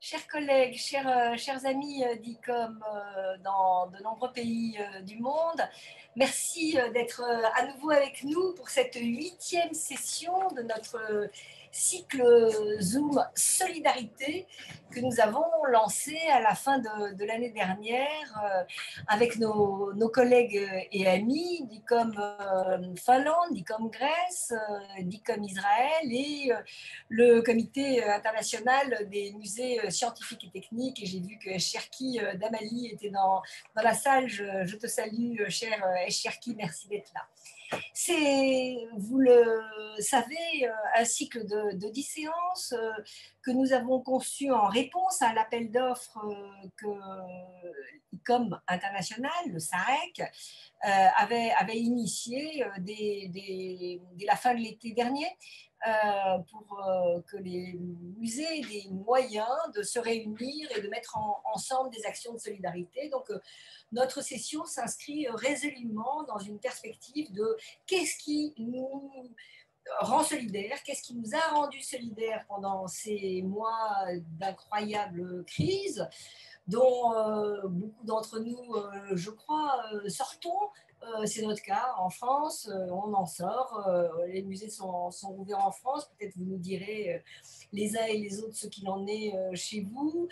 Chers collègues, chers amis d'ICOM dans de nombreux pays du monde, merci d'être à nouveau avec nous pour cette 8e session de notre cycle Zoom Solidarité que nous avons lancé à la fin de l'année dernière avec nos collègues et amis d'ICOM Finlande, d'ICOM Grèce, d'ICOM Israël et le comité international des musées scientifiques et techniques. Et j'ai vu que Cherki Damali était dans la salle. Je te salue, cher Cherki, merci d'être là. C'est, vous le savez, un cycle de 10 séances que nous avons conçu en réponse à l'appel d'offres que l'ICOM international, le SAREC, avait initié dès la fin de l'été dernier pour que les musées aient des moyens de se réunir et de mettre ensemble des actions de solidarité. Donc, notre session s'inscrit résolument dans une perspective de qu'est-ce qui nous rend solidaires, qu'est-ce qui nous a rendus solidaires pendant ces mois d'incroyables crises, dont beaucoup d'entre nous, je crois, sortons. C'est notre cas en France, on en sort, les musées sont ouverts en France, peut-être vous nous direz les uns et les autres ce qu'il en est chez vous.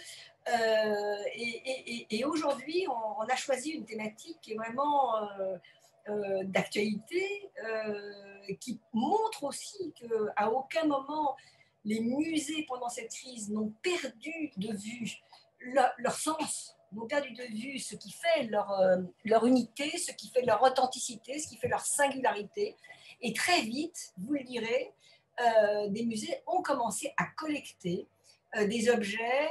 Et aujourd'hui, on a choisi une thématique qui est vraiment d'actualité, qui montre aussi qu'à aucun moment les musées pendant cette crise n'ont perdu de vue leur sens, n'ont perdu de vue ce qui fait leur unité, ce qui fait leur authenticité, ce qui fait leur singularité. Et très vite, vous le direz, des musées ont commencé à collecter des objets,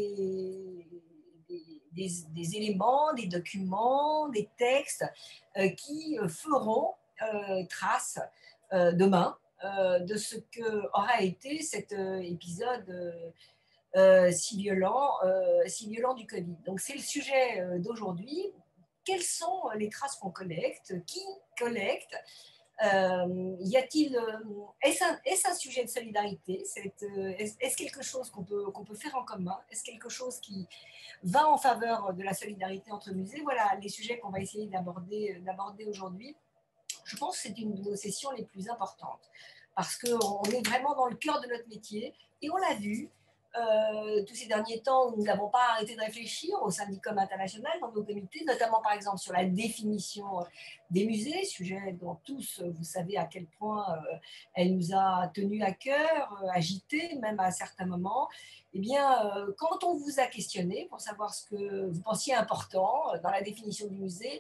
des éléments, des documents, des textes qui feront trace demain de ce qu'aura été cet épisode si violent du Covid. Donc c'est le sujet d'aujourd'hui. Quelles sont les traces qu'on collecte? Qui collecte? Est-ce un sujet de solidarité? Est-ce quelque chose qu'on peut faire en commun? Est-ce quelque chose qui va en faveur de la solidarité entre musées? Voilà les sujets qu'on va essayer d'aborder aujourd'hui. Je pense que c'est une de nos sessions les plus importantes parce qu'on est vraiment dans le cœur de notre métier et on l'a vu tous ces derniers temps où nous n'avons pas arrêté de réfléchir au Syndicom international dans nos comités, notamment par exemple sur la définition des musées, sujet dont tous vous savez à quel point elle nous a tenus à cœur, agités même à certains moments. Eh bien, quand on vous a questionné pour savoir ce que vous pensiez important dans la définition du musée,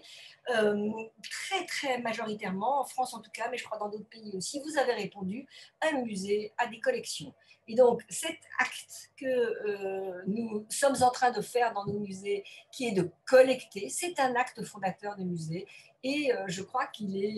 très très majoritairement, en France en tout cas, mais je crois dans d'autres pays aussi, vous avez répondu un musée a des collections. Et donc, cet acte que nous sommes en train de faire dans nos musées, qui est de collecter, c'est un acte fondateur des musées. Et je crois qu'il est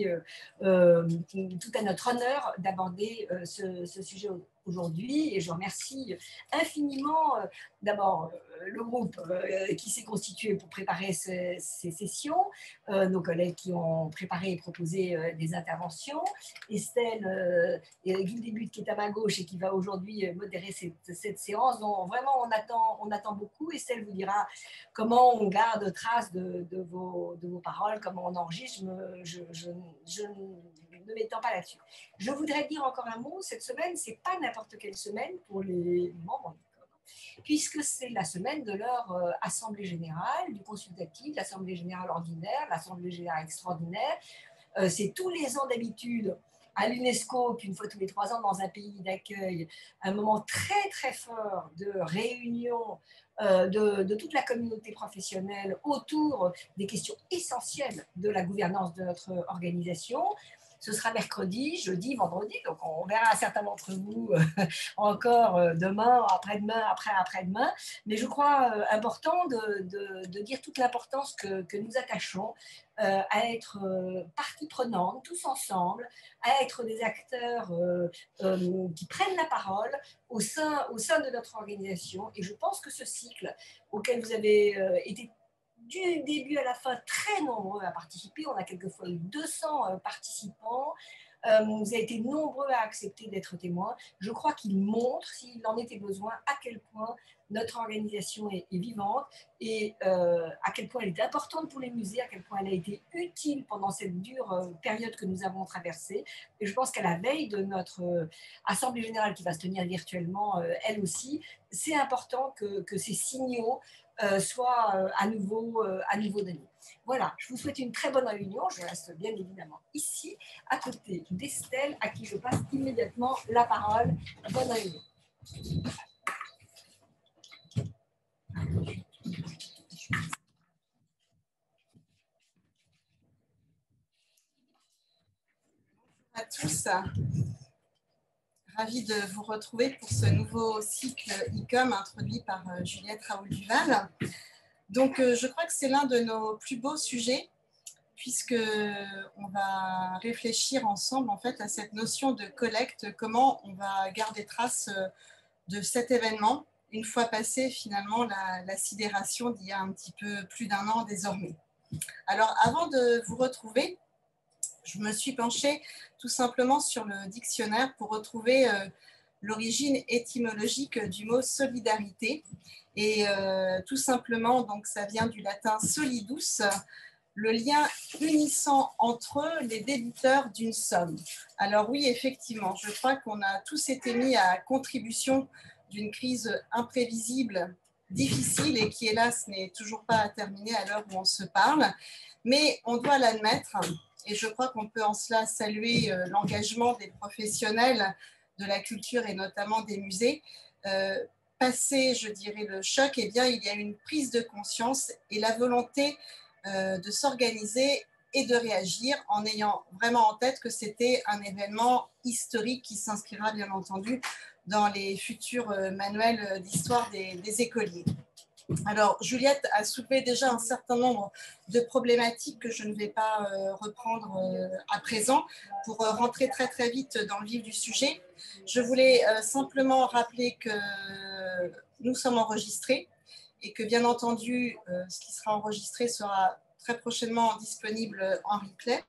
tout à notre honneur d'aborder ce sujet aujourd'hui. Et je remercie infiniment d'abord le groupe qui s'est constitué pour préparer ces sessions, nos collègues qui ont préparé et proposé des interventions, Estelle Guildébut qui est à ma gauche et qui va aujourd'hui modérer cette séance, dont vraiment on attend beaucoup. Estelle vous dira comment on garde trace de vos paroles, comment on enregistre. Je ne m'étends pas là-dessus. Je voudrais dire encore un mot. Cette semaine, ce n'est pas n'importe quelle semaine pour les membres du COM, puisque c'est la semaine de leur assemblée générale, du consultatif, l'assemblée générale ordinaire, l'assemblée générale extraordinaire. C'est tous les ans d'habitude à l'UNESCO qu'une fois tous les 3 ans dans un pays d'accueil, un moment très très fort de réunion de toute la communauté professionnelle autour des questions essentielles de la gouvernance de notre organisation. Ce sera mercredi, jeudi, vendredi, donc on verra certains d'entre vous encore demain, après-demain, après-demain. Mais je crois important de dire toute l'importance que nous attachons à être partie prenante, tous ensemble, à être des acteurs qui prennent la parole au sein de notre organisation. Et je pense que ce cycle auquel vous avez été du début à la fin très nombreux à participer, on a quelquefois eu 200 participants, vous avez été nombreux à accepter d'être témoins. Je crois qu'il montre, s'il en était besoin, à quel point notre organisation est vivante et à quel point elle est importante pour les musées, à quel point elle a été utile pendant cette dure période que nous avons traversée. Et je pense qu'à la veille de notre Assemblée générale qui va se tenir virtuellement, elle aussi, c'est important que ces signaux soient à nouveau donnés. Voilà, je vous souhaite une très bonne réunion. Je reste bien évidemment ici, à côté d'Estelle, à qui je passe immédiatement la parole. Bonne réunion. À tous, ravie de vous retrouver pour ce nouveau cycle ICOM introduit par Juliette Raoult-Duval. Donc, je crois que c'est l'un de nos plus beaux sujets puisqu'on va réfléchir ensemble en fait à cette notion de collecte, comment on va garder trace de cet événement une fois passé finalement la sidération d'il y a un petit peu plus d'un an désormais. Alors, avant de vous retrouver, je me suis penchée tout simplement sur le dictionnaire pour retrouver l'origine étymologique du mot solidarité. Et tout simplement, donc, ça vient du latin solidus, le lien unissant entre eux les débiteurs d'une somme. Alors oui, effectivement, je crois qu'on a tous été mis à contribution d'une crise imprévisible, difficile et qui, hélas, n'est toujours pas terminée à l'heure où on se parle. Mais on doit l'admettre, et je crois qu'on peut en cela saluer l'engagement des professionnels de la culture et notamment des musées. Passé, je dirais, le choc, eh bien, il y a une prise de conscience et la volonté de s'organiser et de réagir en ayant vraiment en tête que c'était un événement historique qui s'inscrira bien entendu dans les futurs manuels d'histoire des écoliers. Alors, Juliette a soulevé déjà un certain nombre de problématiques que je ne vais pas reprendre à présent pour rentrer très très vite dans le vif du sujet. Je voulais simplement rappeler que nous sommes enregistrés et que bien entendu, ce qui sera enregistré sera très prochainement disponible en replay.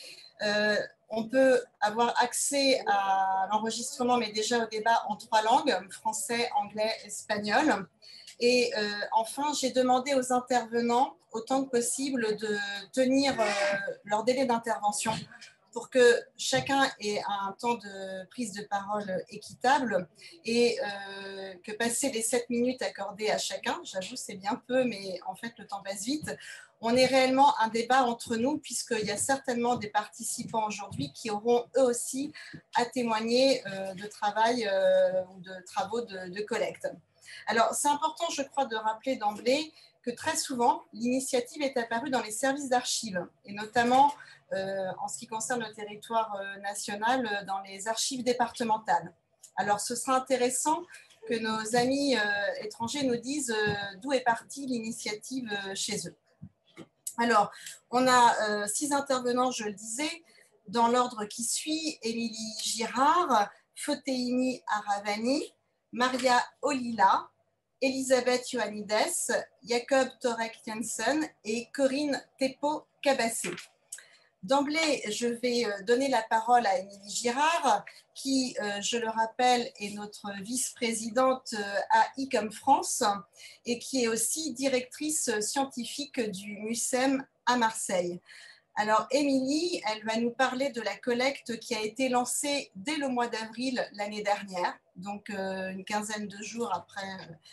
On peut avoir accès à l'enregistrement, mais déjà au débat en 3 langues, français, anglais, espagnol. Et enfin, j'ai demandé aux intervenants, autant que possible, de tenir leur délai d'intervention pour que chacun ait un temps de prise de parole équitable et que passer les 7 minutes accordées à chacun, j'avoue c'est bien peu, mais en fait le temps passe vite, on ait réellement un débat entre nous puisqu'il y a certainement des participants aujourd'hui qui auront eux aussi à témoigner de travail ou de travaux de collecte. Alors, c'est important, je crois, de rappeler d'emblée que très souvent, l'initiative est apparue dans les services d'archives, et notamment en ce qui concerne le territoire national, dans les archives départementales. Alors, ce sera intéressant que nos amis étrangers nous disent d'où est partie l'initiative chez eux. Alors, on a 6 intervenants, je le disais, dans l'ordre qui suit: Émilie Girard, Foteini Aravani, Maria Olila, Elisabeth Ioannidis, Jacob Torek Jensen et Corinne Thépeau-Cabassé. D'emblée, je vais donner la parole à Émilie Girard, qui, je le rappelle, est notre vice-présidente à ICOM France et qui est aussi directrice scientifique du MUSEM à Marseille. Alors, Émilie, elle va nous parler de la collecte qui a été lancée dès le mois d'avril l'année dernière, donc une quinzaine de jours après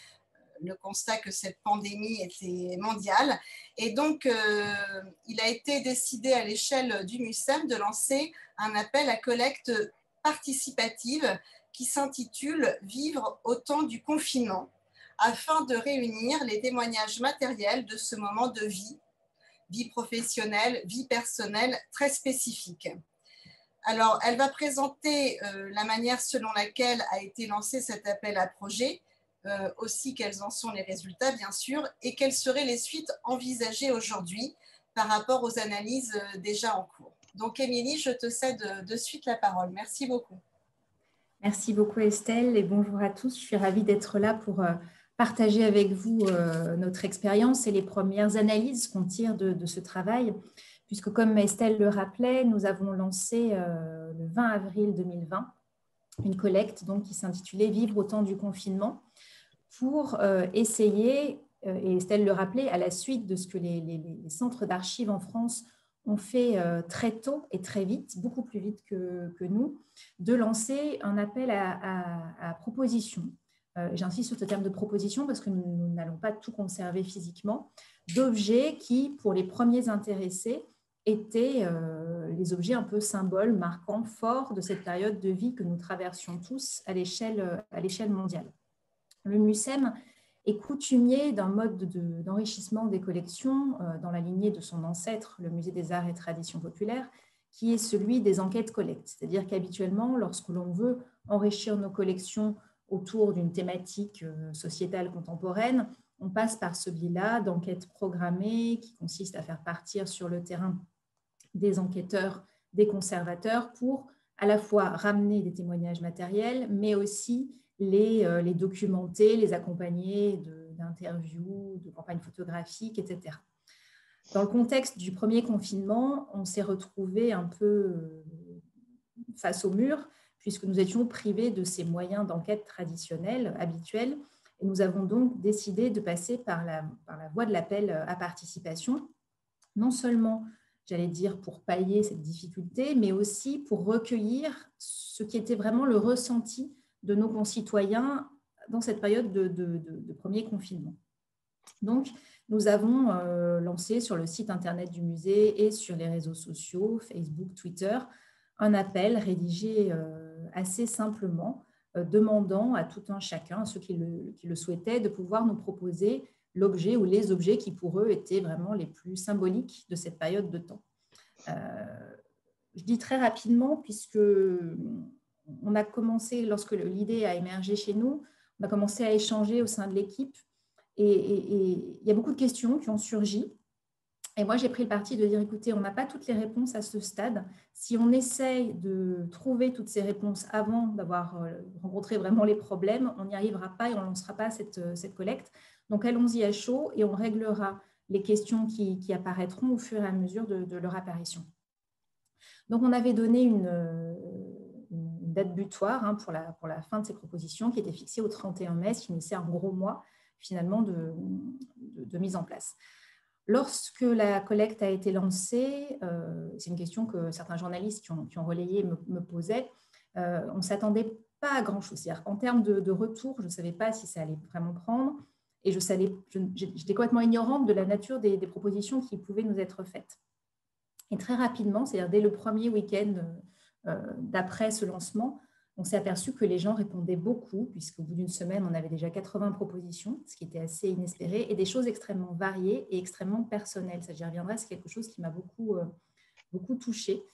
le constat que cette pandémie était mondiale. Et donc, il a été décidé à l'échelle du MUSEM de lancer un appel à collecte participative qui s'intitule « Vivre au temps du confinement » afin de réunir les témoignages matériels de ce moment de vie professionnelle, vie personnelle très spécifique. Alors, elle va présenter la manière selon laquelle a été lancé cet appel à projet, aussi quels en sont les résultats, bien sûr, et quelles seraient les suites envisagées aujourd'hui par rapport aux analyses déjà en cours. Donc, Émilie, je te cède de suite la parole. Merci beaucoup. Merci beaucoup, Estelle, et bonjour à tous. Je suis ravie d'être là pour partager avec vous notre expérience et les premières analyses qu'on tire de ce travail, puisque comme Estelle le rappelait, nous avons lancé le 20 avril 2020 une collecte donc, qui s'intitulait « Vivre au temps du confinement » pour essayer, et Estelle le rappelait, à la suite de ce que les centres d'archives en France ont fait très tôt et très vite, beaucoup plus vite que nous, de lancer un appel à propositions. J'insiste sur ce terme de proposition parce que nous n'allons pas tout conserver physiquement, d'objets qui, pour les premiers intéressés, étaient les objets un peu symboles, marquants, forts de cette période de vie que nous traversions tous à l'échelle mondiale. Le MUCEM est coutumier d'un mode d'enrichissement des collections dans la lignée de son ancêtre, le Musée des Arts et Traditions Populaires, qui est celui des enquêtes-collectes. C'est-à-dire qu'habituellement, lorsque l'on veut enrichir nos collections autour d'une thématique sociétale contemporaine, on passe par ce biais-là d'enquêtes programmées qui consistent à faire partir sur le terrain des enquêteurs, des conservateurs pour à la fois ramener des témoignages matériels, mais aussi les documenter, les accompagner d'interviews, de campagnes photographiques, etc. Dans le contexte du premier confinement, on s'est retrouvé un peu face au mur, puisque nous étions privés de ces moyens d'enquête traditionnels, habituels, et nous avons donc décidé de passer par la voie de l'appel à participation, non seulement, j'allais dire, pour pallier cette difficulté, mais aussi pour recueillir ce qui était vraiment le ressenti de nos concitoyens dans cette période de premier confinement. Donc, nous avons lancé sur le site internet du musée et sur les réseaux sociaux, Facebook, Twitter, un appel rédigé assez simplement, demandant à tout un chacun, à ceux qui le souhaitaient, de pouvoir nous proposer l'objet ou les objets qui pour eux étaient vraiment les plus symboliques de cette période de temps. Je dis très rapidement puisque on a commencé, lorsque l'idée a émergé chez nous, on a commencé à échanger au sein de l'équipe et il y a beaucoup de questions qui ont surgi. Et moi, j'ai pris le parti de dire, écoutez, on n'a pas toutes les réponses à ce stade. Si on essaye de trouver toutes ces réponses avant d'avoir rencontré vraiment les problèmes, on n'y arrivera pas et on ne lancera pas cette collecte. Donc, allons-y à chaud et on réglera les questions qui apparaîtront au fur et à mesure de leur apparition. Donc, on avait donné une date butoir pour la fin de ces propositions qui était fixée au 31 mai, ce qui nous sert un gros mois finalement de mise en place. Lorsque la collecte a été lancée, c'est une question que certains journalistes qui ont relayé me posaient, on ne s'attendait pas à grand-chose. En termes de retour, je ne savais pas si ça allait vraiment prendre et j'étais complètement ignorante de la nature des propositions qui pouvaient nous être faites. Et très rapidement, c'est-à-dire dès le premier week-end d'après ce lancement, on s'est aperçu que les gens répondaient beaucoup, puisqu'au bout d'une semaine, on avait déjà 80 propositions, ce qui était assez inespéré, et des choses extrêmement variées et extrêmement personnelles. Ça, j'y reviendrai, c'est quelque chose qui m'a beaucoup touchée.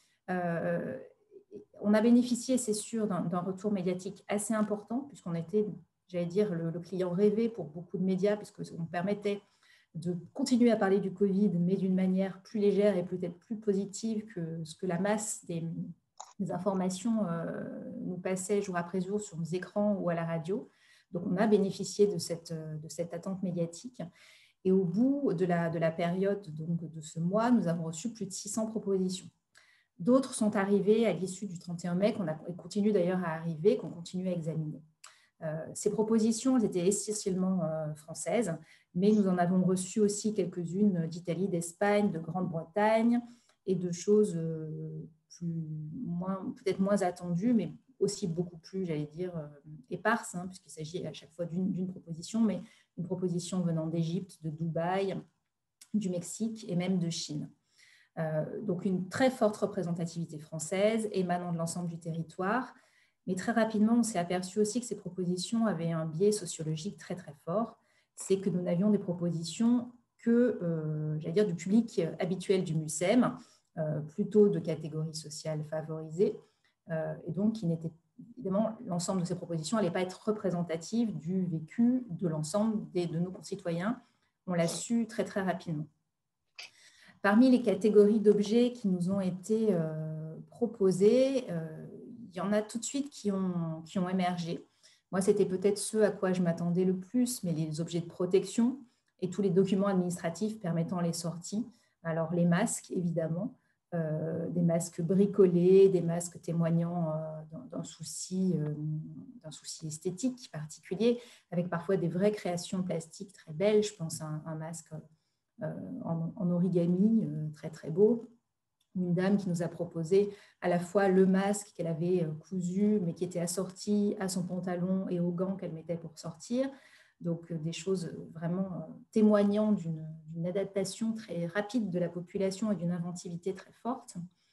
On a bénéficié, c'est sûr, d'un retour médiatique assez important, puisqu'on était, j'allais dire, le client rêvé pour beaucoup de médias, puisqu'on permettait de continuer à parler du Covid, mais d'une manière plus légère et peut-être plus positive que ce que la masse des informations nous passaient jour après jour sur nos écrans ou à la radio. Donc, on a bénéficié de cette attente médiatique. Et au bout de la période donc, de ce mois, nous avons reçu plus de 600 propositions. D'autres sont arrivées à l'issue du 31 mai, qu'on continue d'ailleurs à arriver, qu'on continue à examiner. Ces propositions elles étaient essentiellement françaises, mais nous en avons reçu aussi quelques-unes d'Italie, d'Espagne, de Grande-Bretagne et de choses peut-être moins attendues, mais aussi beaucoup plus, j'allais dire, éparses, puisqu'il s'agit à chaque fois d'une proposition, mais une proposition venant d'Égypte, de Dubaï, du Mexique et même de Chine. Donc une très forte représentativité française émanant de l'ensemble du territoire. Mais très rapidement, on s'est aperçu aussi que ces propositions avaient un biais sociologique très, très fort. C'est que nous n'avions des propositions que, j'allais dire, du public habituel du MUCEM, plutôt de catégories sociales favorisées. Et donc, évidemment, l'ensemble de ces propositions n'allait pas être représentative du vécu de l'ensemble de nos concitoyens. On l'a su très, très rapidement. Parmi les catégories d'objets qui nous ont été proposées, il y en a tout de suite qui ont émergé. Moi, c'était peut-être ceux à quoi je m'attendais le plus, mais les objets de protection et tous les documents administratifs permettant les sorties. Alors, les masques, évidemment, des masques bricolés, des masques témoignant d'un souci esthétique particulier, avec parfois des vraies créations plastiques très belles. Je pense à un masque en origami très très beau. Une dame qui nous a proposé à la fois le masque qu'elle avait cousu, mais qui était assorti à son pantalon et aux gants qu'elle mettait pour sortir. Donc, des choses vraiment témoignant d'une adaptation très rapide de la population et d'une inventivité très forte.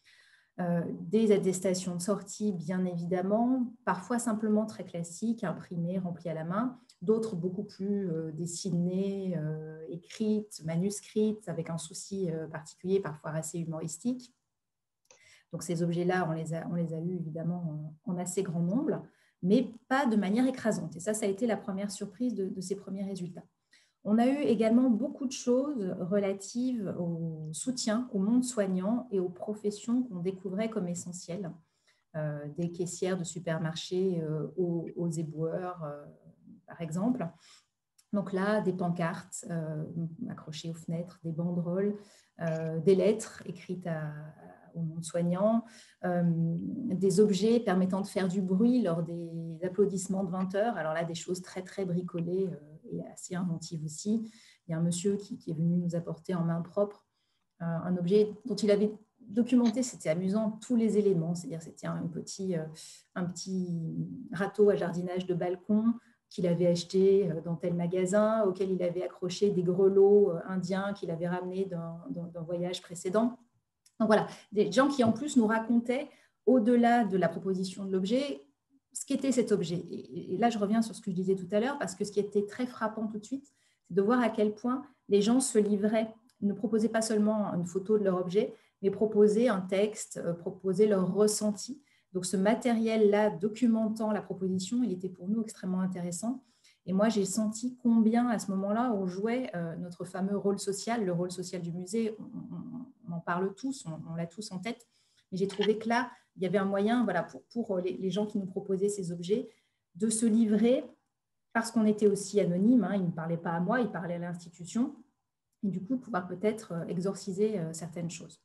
Des attestations de sortie, bien évidemment, parfois simplement très classiques, imprimées, remplies à la main, d'autres beaucoup plus dessinées, écrites, manuscrites, avec un souci particulier, parfois assez humoristique. Donc ces objets-là, on les a eus évidemment en assez grand nombre, mais pas de manière écrasante. Et ça a été la première surprise de ces premiers résultats. On a eu également beaucoup de choses relatives au soutien au monde soignant et aux professions qu'on découvrait comme essentielles, des caissières de supermarchés aux éboueurs, par exemple. Donc là, des pancartes accrochées aux fenêtres, des banderoles, des lettres écrites au monde soignant, des objets permettant de faire du bruit lors des applaudissements de 20 heures. Alors là, des choses très, très bricolées et assez inventives aussi. Il y a un monsieur qui est venu nous apporter en main propre un objet dont il avait documenté, c'était amusant, tous les éléments. C'est-à-dire c'était un petit râteau à jardinage de balcon qu'il avait acheté dans tel magasin, auquel il avait accroché des grelots indiens qu'il avait ramenés d'un voyage précédent. Donc voilà, des gens qui en plus nous racontaient, au-delà de la proposition de l'objet, ce qu'était cet objet. Et là, je reviens sur ce que je disais tout à l'heure, parce que ce qui était très frappant tout de suite, c'est de voir à quel point les gens se livraient, ne proposaient pas seulement une photo de leur objet, mais proposaient un texte, proposaient leur ressenti. Donc ce matériel-là, documentant la proposition, il était pour nous extrêmement intéressant. Et moi, j'ai senti combien, à ce moment-là, on jouait notre fameux rôle social, le rôle social du musée. On en parle tous, on l'a tous en tête. Mais j'ai trouvé que là, il y avait un moyen voilà, pour les gens qui nous proposaient ces objets de se livrer, parce qu'on était aussi anonyme. Hein, ils ne parlaient pas à moi, ils parlaient à l'institution. Et du coup, pouvoir peut-être exorciser certaines choses.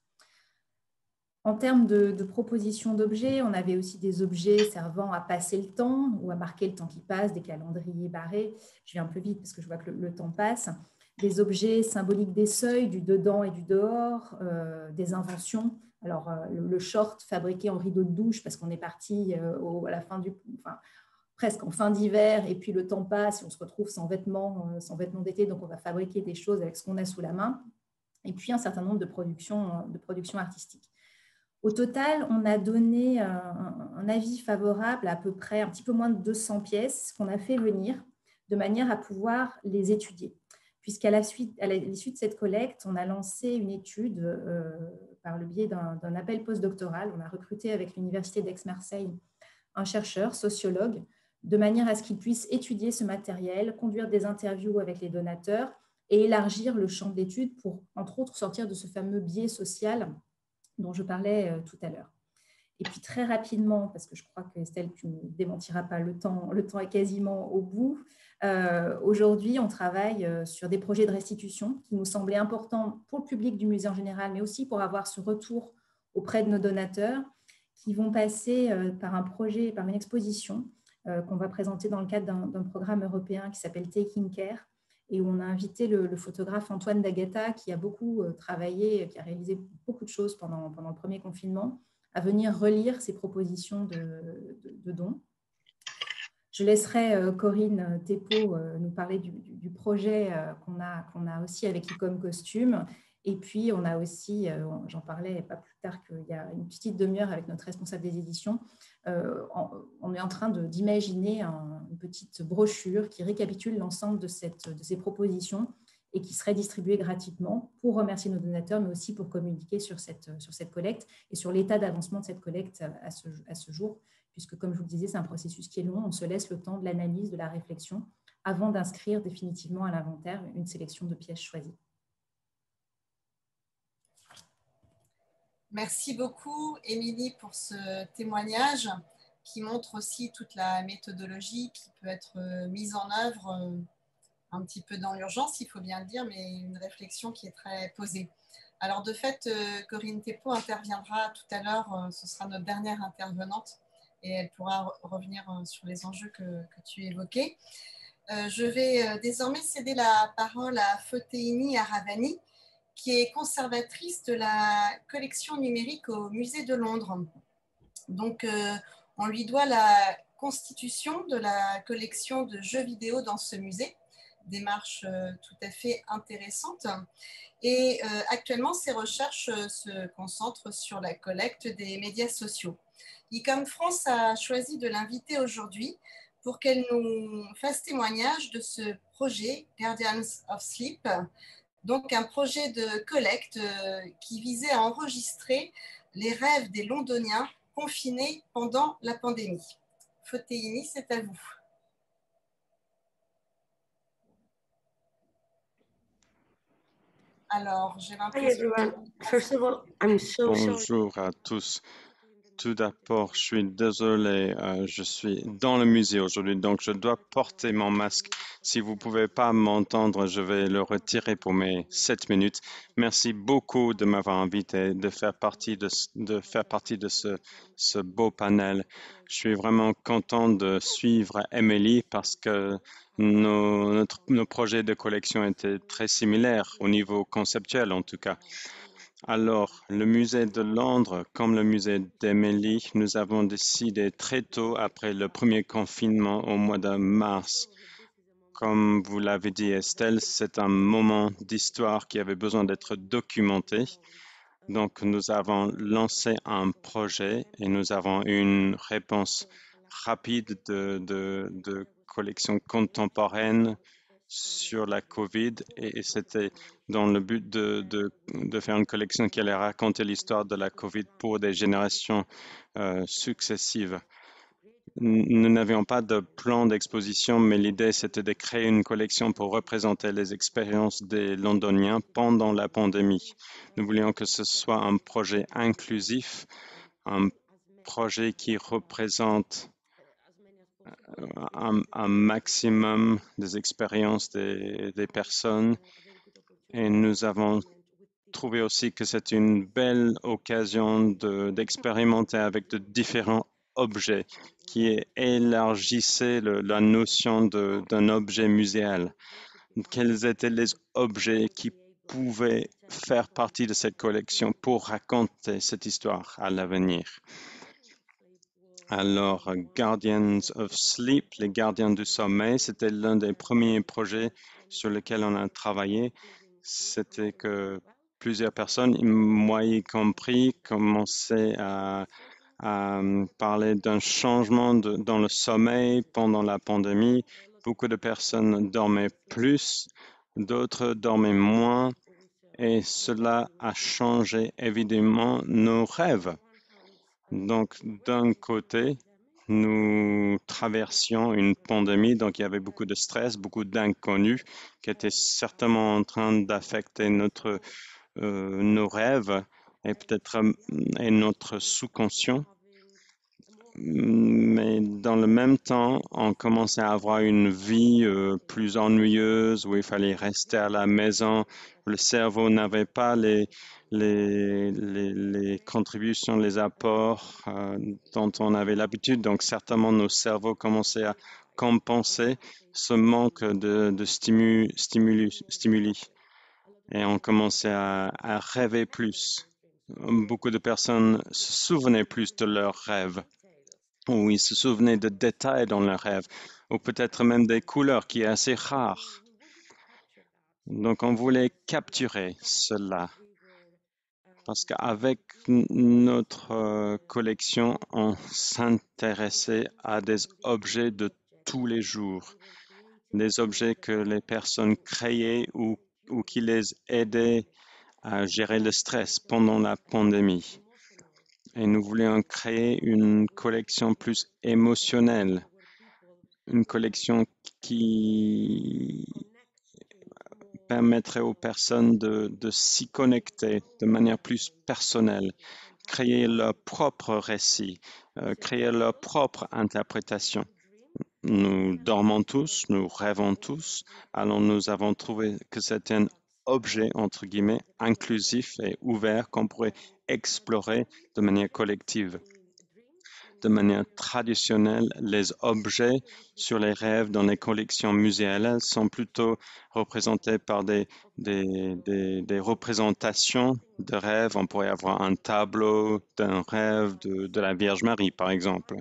En termes de propositions d'objets, on avait aussi des objets servant à passer le temps ou à marquer le temps qui passe, des calendriers barrés. Je vais un peu vite parce que je vois que le temps passe. Des objets symboliques des seuils, du dedans et du dehors, des inventions. Alors, le short fabriqué en rideau de douche parce qu'on est parti à la fin presque en fin d'hiver et puis le temps passe et on se retrouve sans vêtements d'été. Donc, on va fabriquer des choses avec ce qu'on a sous la main. Et puis, un certain nombre de productions artistiques. Au total, on a donné un avis favorable à peu près un petit peu moins de 200 pièces qu'on a fait venir de manière à pouvoir les étudier. Puisqu'à l'issue de cette collecte, on a lancé une étude par le biais d'un appel postdoctoral. On a recruté avec l'Université d'Aix-Marseille un chercheur, sociologue, de manière à ce qu'il puisse étudier ce matériel, conduire des interviews avec les donateurs et élargir le champ d'études pour, entre autres, sortir de ce fameux biais social dont je parlais tout à l'heure. Et puis très rapidement, parce que je crois que Estelle, tu ne me démentiras pas, le temps est quasiment au bout. Aujourd'hui, on travaille sur des projets de restitution qui nous semblaient importants pour le public du musée en général, mais aussi pour avoir ce retour auprès de nos donateurs qui vont passer par un projet, par une exposition qu'on va présenter dans le cadre d'un programme européen qui s'appelle Taking Care, et où on a invité le photographe Antoine D'Agata, qui a beaucoup travaillé, qui a réalisé beaucoup de choses pendant le premier confinement, à venir relire ces propositions de dons. Je laisserai Corinne Thépeau nous parler du projet qu'on a aussi avec Icom Costume. Et puis, on a aussi, j'en parlais pas plus tard qu'il y a une petite demi-heure avec notre responsable des éditions, on est en train d'imaginer une petite brochure qui récapitule l'ensemble de ces propositions et qui serait distribuée gratuitement pour remercier nos donateurs, mais aussi pour communiquer sur cette collecte et sur l'état d'avancement de cette collecte à ce jour, puisque, comme je vous le disais, c'est un processus qui est long. On se laisse le temps de l'analyse, de la réflexion, avant d'inscrire définitivement à l'inventaire une sélection de pièces choisies. Merci beaucoup, Émilie, pour ce témoignage qui montre aussi toute la méthodologie qui peut être mise en œuvre un petit peu dans l'urgence, il faut bien le dire, mais une réflexion qui est très posée. Alors de fait, Corinne Thépeau interviendra tout à l'heure, ce sera notre dernière intervenante et elle pourra revenir sur les enjeux que tu évoquais. Je vais désormais céder la parole à Foteini Aravani, qui est conservatrice de la collection numérique au Musée de Londres. Donc, on lui doit la constitution de la collection de jeux vidéo dans ce musée, démarche tout à fait intéressante. Et actuellement, ses recherches se concentrent sur la collecte des médias sociaux. ICOM France a choisi de l'inviter aujourd'hui pour qu'elle nous fasse témoignage de ce projet Guardians of Sleep, donc un projet de collecte qui visait à enregistrer les rêves des Londoniens confinés pendant la pandémie. Foteini, c'est à vous. Alors, j'ai l'impression... Bonjour à tous. Tout d'abord, je suis désolé, je suis dans le musée aujourd'hui, donc je dois porter mon masque. Si vous ne pouvez pas m'entendre, je vais le retirer pour mes 7 minutes. Merci beaucoup de m'avoir invité, de faire partie de ce beau panel. Je suis vraiment content de suivre Emily parce que nos projets de collection étaient très similaires au niveau conceptuel en tout cas. Alors, le musée de Londres, comme le musée d'Émilie, nous avons décidé très tôt après le premier confinement au mois de mars. Comme vous l'avez dit, Estelle, c'est un moment d'histoire qui avait besoin d'être documenté. Donc, nous avons lancé un projet et nous avons une réponse rapide de collection contemporaine sur la COVID et c'était dans le but de faire une collection qui allait raconter l'histoire de la COVID pour des générations successives. Nous n'avions pas de plan d'exposition, mais l'idée c'était de créer une collection pour représenter les expériences des Londoniens pendant la pandémie. Nous voulions que ce soit un projet inclusif, un projet qui représente un maximum des expériences des personnes et nous avons trouvé aussi que c'est une belle occasion d'expérimenter avec de différents objets qui élargissaient la notion d'un objet muséal. Quels étaient les objets qui pouvaient faire partie de cette collection pour raconter cette histoire à l'avenir? Alors, Guardians of Sleep, les gardiens du sommeil, c'était l'un des premiers projets sur lesquels on a travaillé. C'était que plusieurs personnes, moi y compris, commençaient à parler d'un changement dans le sommeil pendant la pandémie. Beaucoup de personnes dormaient plus, d'autres dormaient moins, et cela a changé évidemment nos rêves. Donc, d'un côté, nous traversions une pandémie, donc il y avait beaucoup de stress, beaucoup d'inconnus qui étaient certainement en train d'affecter nos rêves et peut-être et notre sous-conscient. Mais dans le même temps, on commençait à avoir une vie plus ennuyeuse où il fallait rester à la maison. Le cerveau n'avait pas les contributions, les apports dont on avait l'habitude. Donc, certainement, nos cerveaux commençaient à compenser ce manque de stimuli. Et on commençait à rêver plus. Beaucoup de personnes se souvenaient plus de leurs rêves, ou ils se souvenaient de détails dans leurs rêves, ou peut-être même des couleurs qui est assez rare. Donc, on voulait capturer cela. Parce qu'avec notre collection, on s'intéressait à des objets de tous les jours, des objets que les personnes créaient ou qui les aidaient à gérer le stress pendant la pandémie. Et nous voulions créer une collection plus émotionnelle, une collection qui permettrait aux personnes de s'y connecter de manière plus personnelle, créer leur propre récit, créer leur propre interprétation. Nous dormons tous, nous rêvons tous, alors nous avons trouvé que c'était un objets, entre guillemets, inclusifs et ouverts qu'on pourrait explorer de manière collective. De manière traditionnelle, les objets sur les rêves dans les collections muséales sont plutôt représentés par des représentations de rêves. On pourrait avoir un tableau d'un rêve de la Vierge Marie, par exemple.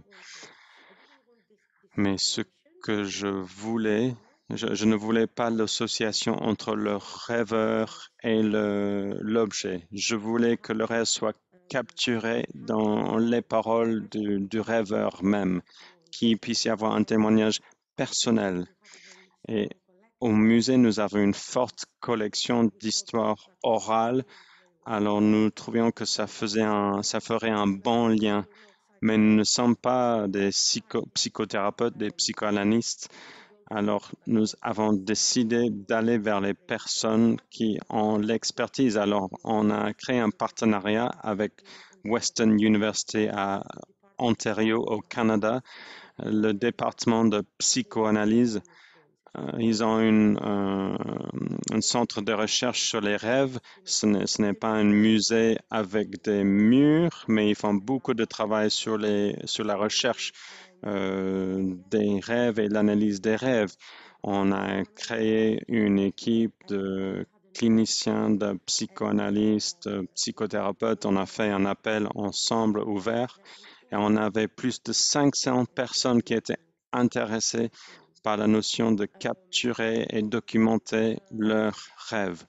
Mais ce que je voulais, je ne voulais pas l'association entre le rêveur et l'objet. Je voulais que le rêve soit capturé dans les paroles du rêveur même, qu'il puisse y avoir un témoignage personnel. Et au musée, nous avons une forte collection d'histoires orales, alors nous trouvions que ça ferait un bon lien. Mais nous ne sommes pas des psychothérapeutes, des psychanalystes. Alors, nous avons décidé d'aller vers les personnes qui ont l'expertise. Alors, on a créé un partenariat avec Western University à Ontario, au Canada, le département de psychoanalyse. Ils ont un centre de recherche sur les rêves. Ce n'est pas un musée avec des murs, mais ils font beaucoup de travail sur la recherche des rêves et l'analyse des rêves. On a créé une équipe de cliniciens, de psychanalystes, de psychothérapeutes. On a fait un appel ensemble ouvert et on avait plus de 500 personnes qui étaient intéressées par la notion de capturer et documenter leurs rêves.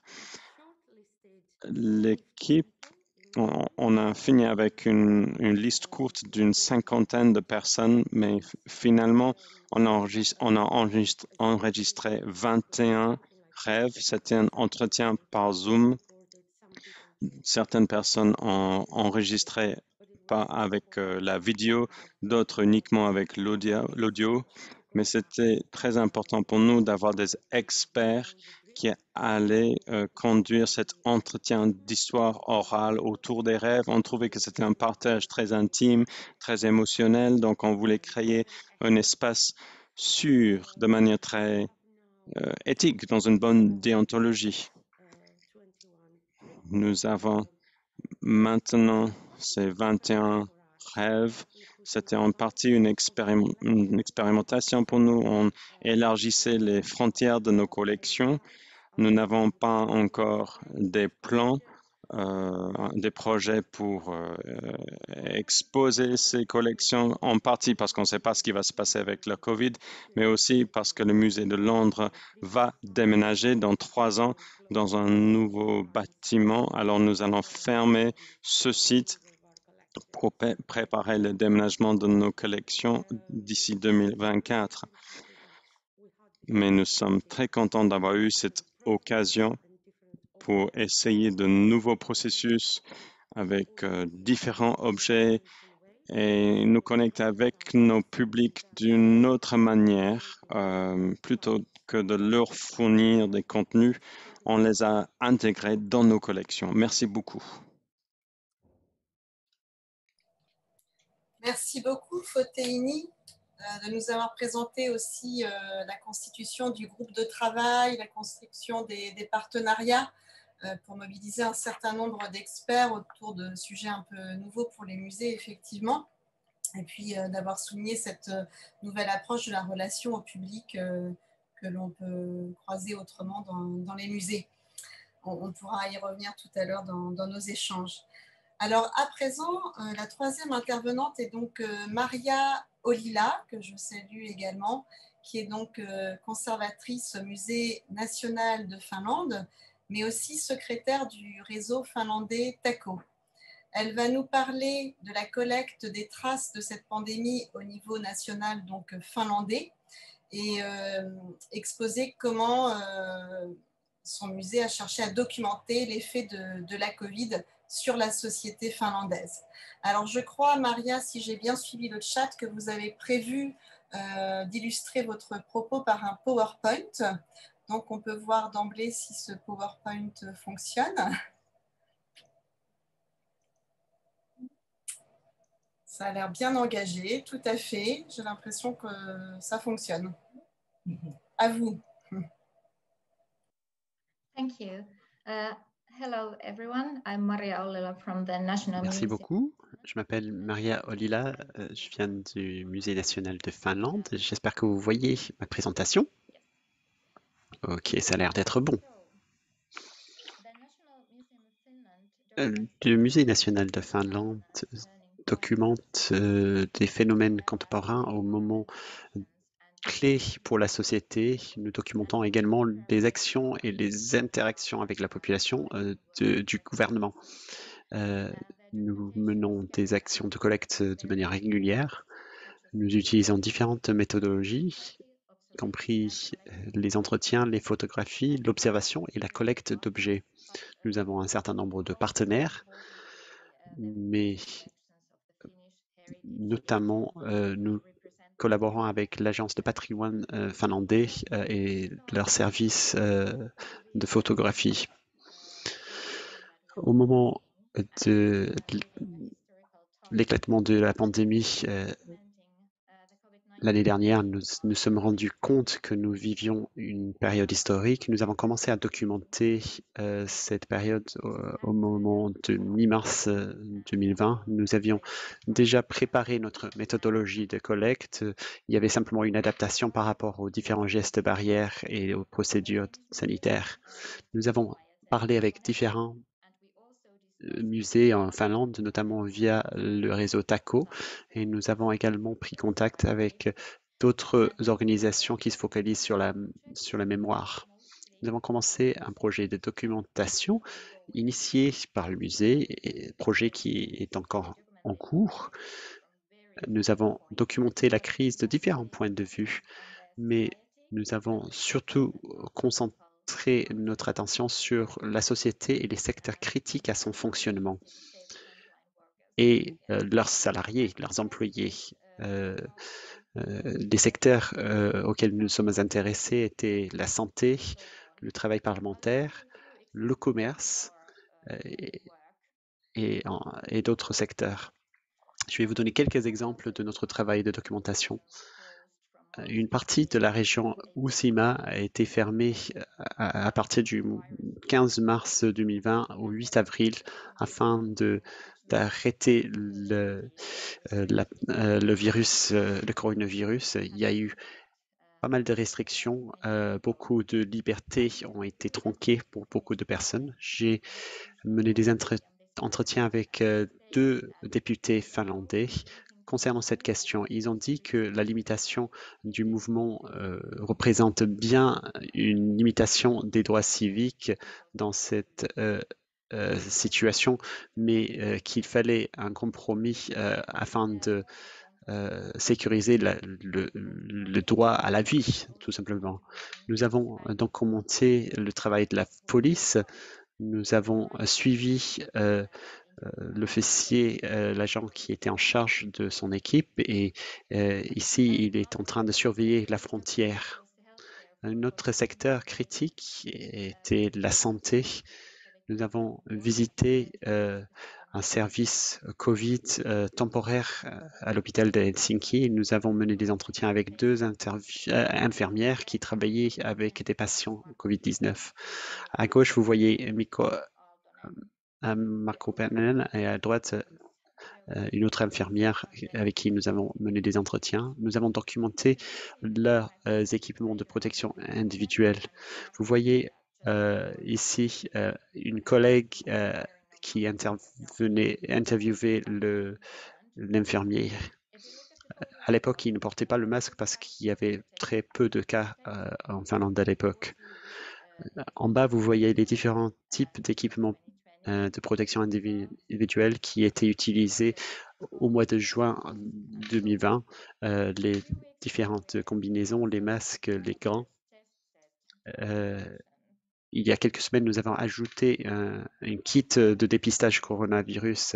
L'équipe, on a fini avec une liste courte d'une 50aine de personnes, mais finalement, on a enregistré 21 rêves. C'était un entretien par Zoom. Certaines personnes ont enregistré pas avec la vidéo, d'autres uniquement avec l'audio. Mais c'était très important pour nous d'avoir des experts qui allaient conduire cet entretien d'histoire orale autour des rêves. On trouvait que c'était un partage très intime, très émotionnel, donc on voulait créer un espace sûr, de manière très éthique, dans une bonne déontologie. Nous avons maintenant ces 21 rêves. C'était en partie une expérimentation pour nous. On élargissait les frontières de nos collections. Nous n'avons pas encore des plans, des projets pour exposer ces collections, en partie parce qu'on ne sait pas ce qui va se passer avec le COVID, mais aussi parce que le musée de Londres va déménager dans 3 ans dans un nouveau bâtiment. Alors nous allons fermer ce site pour préparer le déménagement de nos collections d'ici 2024. Mais nous sommes très contents d'avoir eu cette occasion pour essayer de nouveaux processus avec différents objets et nous connecter avec nos publics d'une autre manière, plutôt que de leur fournir des contenus, on les a intégrés dans nos collections. Merci beaucoup. Merci beaucoup, Foteini, de nous avoir présenté aussi la constitution du groupe de travail, la constitution des partenariats pour mobiliser un certain nombre d'experts autour de sujets un peu nouveaux pour les musées, effectivement. Et puis d'avoir souligné cette nouvelle approche de la relation au public que l'on peut croiser autrement dans les musées. On pourra y revenir tout à l'heure dans nos échanges. Alors, à présent, la troisième intervenante est donc Maria Olila, que je salue également, qui est donc conservatrice au Musée national de Finlande, mais aussi secrétaire du réseau finlandais TAKO. Elle va nous parler de la collecte des traces de cette pandémie au niveau national, donc finlandais, et exposer comment son musée a cherché à documenter l'effet de la Covid sur la société finlandaise. Alors, je crois, Maria, si j'ai bien suivi le chat, que vous avez prévu d'illustrer votre propos par un PowerPoint. Donc, on peut voir d'emblée si ce PowerPoint fonctionne. Ça a l'air bien engagé, tout à fait. J'ai l'impression que ça fonctionne. À vous. Thank you. Hello everyone, I'm Maria Ollila from the National Merci Museum. beaucoup. Je m'appelle Maria Ollila, je viens du Musée national de Finlande. J'espère que vous voyez ma présentation. Ok, ça a l'air d'être bon. Le Musée national de Finlande documente des phénomènes contemporains au moment clé pour la société. Nous documentons également les actions et les interactions avec la population du gouvernement. Nous menons des actions de collecte de manière régulière. Nous utilisons différentes méthodologies, y compris les entretiens, les photographies, l'observation et la collecte d'objets. Nous avons un certain nombre de partenaires, mais notamment nous collaborons avec l'agence de patrimoine finlandais et leur service de photographie. Au moment de l'éclatement de la pandémie l'année dernière, nous nous sommes rendus compte que nous vivions une période historique. Nous avons commencé à documenter cette période au moment de mi-mars 2020. Nous avions déjà préparé notre méthodologie de collecte. Il y avait simplement une adaptation par rapport aux différents gestes barrières et aux procédures sanitaires. Nous avons parlé avec différents musées en Finlande, notamment via le réseau TACO, et nous avons également pris contact avec d'autres organisations qui se focalisent sur la mémoire. Nous avons commencé un projet de documentation initié par le musée, et projet qui est encore en cours. Nous avons documenté la crise de différents points de vue, mais nous avons surtout concentré notre attention sur la société et les secteurs critiques à son fonctionnement et leurs salariés, leurs employés. Les secteurs auxquels nous sommes intéressés étaient la santé, le travail parlementaire, le commerce et d'autres secteurs. Je vais vous donner quelques exemples de notre travail de documentation. Une partie de la région Uusimaa a été fermée à partir du 15 mars 2020 au 8 avril afin d'arrêter le virus, le coronavirus. Il y a eu pas mal de restrictions, beaucoup de libertés ont été tronquées pour beaucoup de personnes. J'ai mené des entretiens avec deux députés finlandais concernant cette question. Ils ont dit que la limitation du mouvement représente bien une limitation des droits civiques dans cette situation, mais qu'il fallait un compromis afin de sécuriser le droit à la vie, tout simplement. Nous avons donc commenté le travail de la police. Nous avons suivi l'officier, l'agent qui était en charge de son équipe, et ici, il est en train de surveiller la frontière. Un autre secteur critique était la santé. Nous avons visité un service Covid temporaire à l'hôpital de Helsinki. Nous avons mené des entretiens avec deux infirmières qui travaillaient avec des patients Covid-19. À gauche, vous voyez Marco Pennen, et à droite, une autre infirmière avec qui nous avons mené des entretiens. Nous avons documenté leurs équipements de protection individuelle. Vous voyez ici une collègue qui interviewait l'infirmier. À l'époque, il ne portait pas le masque parce qu'il y avait très peu de cas en Finlande à l'époque. En bas, vous voyez les différents types d'équipements de protection individuelle qui étaient utilisés au mois de juin 2020, les différentes combinaisons, les masques, les gants. Il y a quelques semaines, nous avons ajouté un kit de dépistage coronavirus.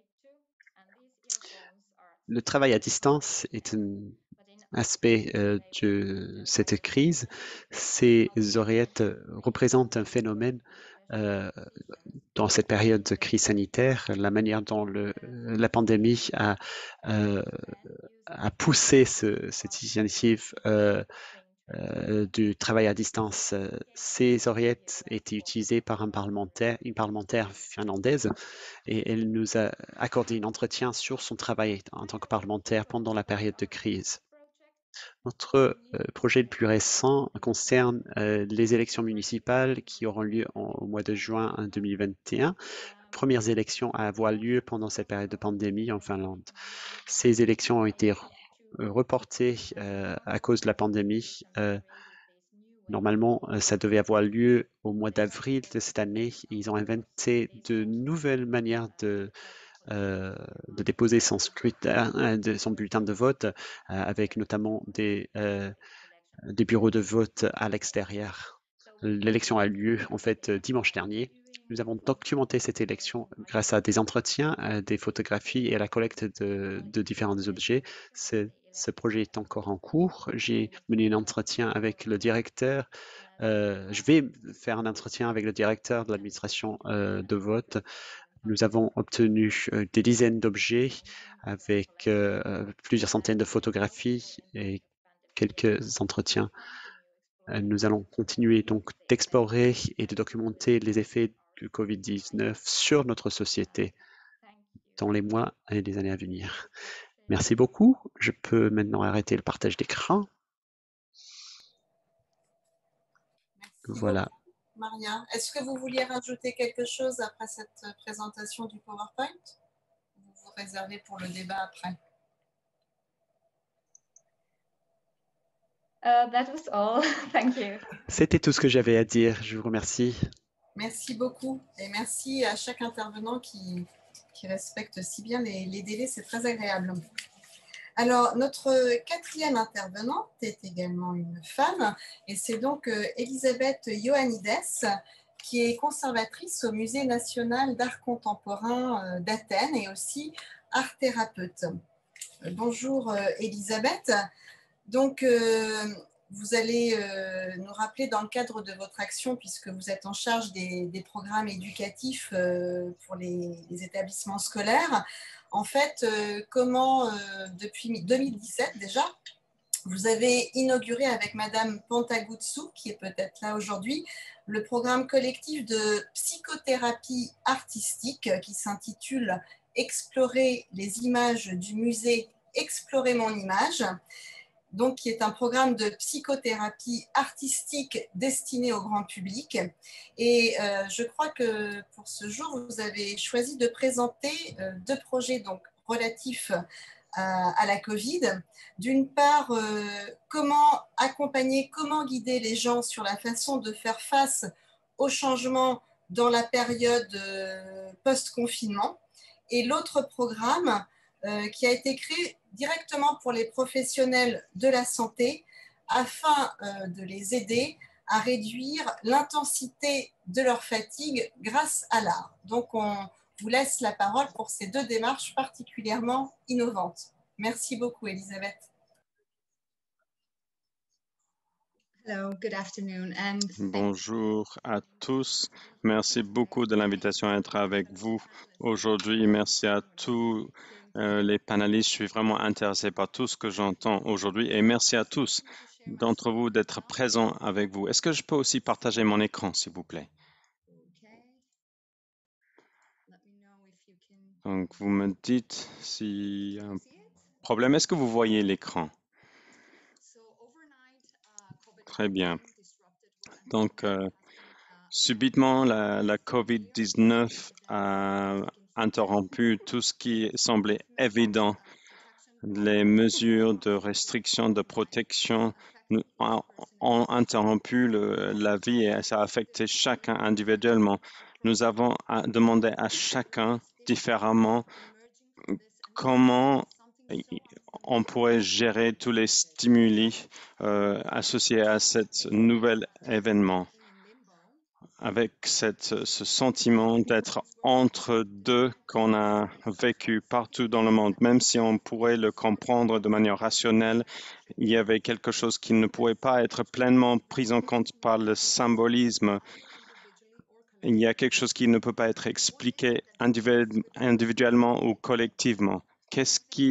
Le travail à distance est un aspect de cette crise. Ces oreillettes représentent un phénomène dans cette période de crise sanitaire, la manière dont la pandémie a poussé cette initiative du travail à distance. Ces oreillettes étaient utilisées par une parlementaire finlandaise, et elle nous a accordé un entretien sur son travail en tant que parlementaire pendant la période de crise. Notre projet le plus récent concerne les élections municipales qui auront lieu au mois de juin 2021. Premières élections à avoir lieu pendant cette période de pandémie en Finlande. Ces élections ont été reportées à cause de la pandémie. Normalement, ça devait avoir lieu au mois d'avril de cette année. Ils ont inventé de nouvelles manières de déposer son scrutin, son bulletin de vote, avec notamment des bureaux de vote à l'extérieur. L'élection a lieu en fait dimanche dernier. Nous avons documenté cette élection grâce à des entretiens, des photographies et à la collecte de différents objets. Ce projet est encore en cours. J'ai mené un entretien avec le directeur. Je vais faire un entretien avec le directeur de l'administration de vote. Nous avons obtenu des dizaines d'objets avec plusieurs centaines de photographies et quelques entretiens. Nous allons continuer donc d'explorer et de documenter les effets du COVID-19 sur notre société dans les mois et les années à venir. Merci beaucoup. Je peux maintenant arrêter le partage d'écran. Voilà. Maria, est-ce que vous vouliez rajouter quelque chose après cette présentation du PowerPoint? Vous vous réservez pour le débat après. That was all. Thank you. C'était tout ce que j'avais à dire. Je vous remercie. Merci beaucoup et merci à chaque intervenant qui respecte si bien les délais, c'est très agréable. Alors, notre quatrième intervenante est également une femme et c'est donc Elisabeth Ioannidis qui est conservatrice au Musée national d'art contemporain d'Athènes et aussi art thérapeute. Bonjour Elisabeth. Donc, vous allez nous rappeler dans le cadre de votre action, puisque vous êtes en charge des programmes éducatifs pour les établissements scolaires, en fait, comment, depuis 2017 déjà, vous avez inauguré avec Madame Pantagoutsou, qui est peut-être là aujourd'hui, le programme collectif de psychothérapie artistique qui s'intitule « Explorer les images du musée, explorer mon image », donc qui est un programme de psychothérapie artistique destiné au grand public. Et je crois que pour ce jour, vous avez choisi de présenter deux projets donc, relatifs à la Covid. D'une part, comment accompagner, comment guider les gens sur la façon de faire face aux changements dans la période post-confinement. Et l'autre programme qui a été créé directement pour les professionnels de la santé afin de les aider à réduire l'intensité de leur fatigue grâce à l'art. Donc, on vous laisse la parole pour ces deux démarches particulièrement innovantes. Merci beaucoup, Elisabeth. Hello, good afternoon. Bonjour à tous. Merci beaucoup de l'invitation à être avec vous aujourd'hui. Merci à tous les panélistes. Je suis vraiment intéressé par tout ce que j'entends aujourd'hui et merci à tous d'entre vous d'être présents avec vous. Est-ce que je peux aussi partager mon écran, s'il vous plaît? Donc, vous me dites s'il y a un problème. Est-ce que vous voyez l'écran? Très bien. Donc, subitement, la COVID-19 a interrompu tout ce qui semblait évident. Les mesures de restriction, de protection ont interrompu la vie et ça a affecté chacun individuellement. Nous avons demandé à chacun différemment comment on pourrait gérer tous les stimuli associés à cet nouvel événement, avec ce sentiment d'être entre deux qu'on a vécu partout dans le monde. Même si on pourrait le comprendre de manière rationnelle, il y avait quelque chose qui ne pouvait pas être pleinement pris en compte par le symbolisme. Il y a quelque chose qui ne peut pas être expliqué individuellement ou collectivement. Qu'est-ce qui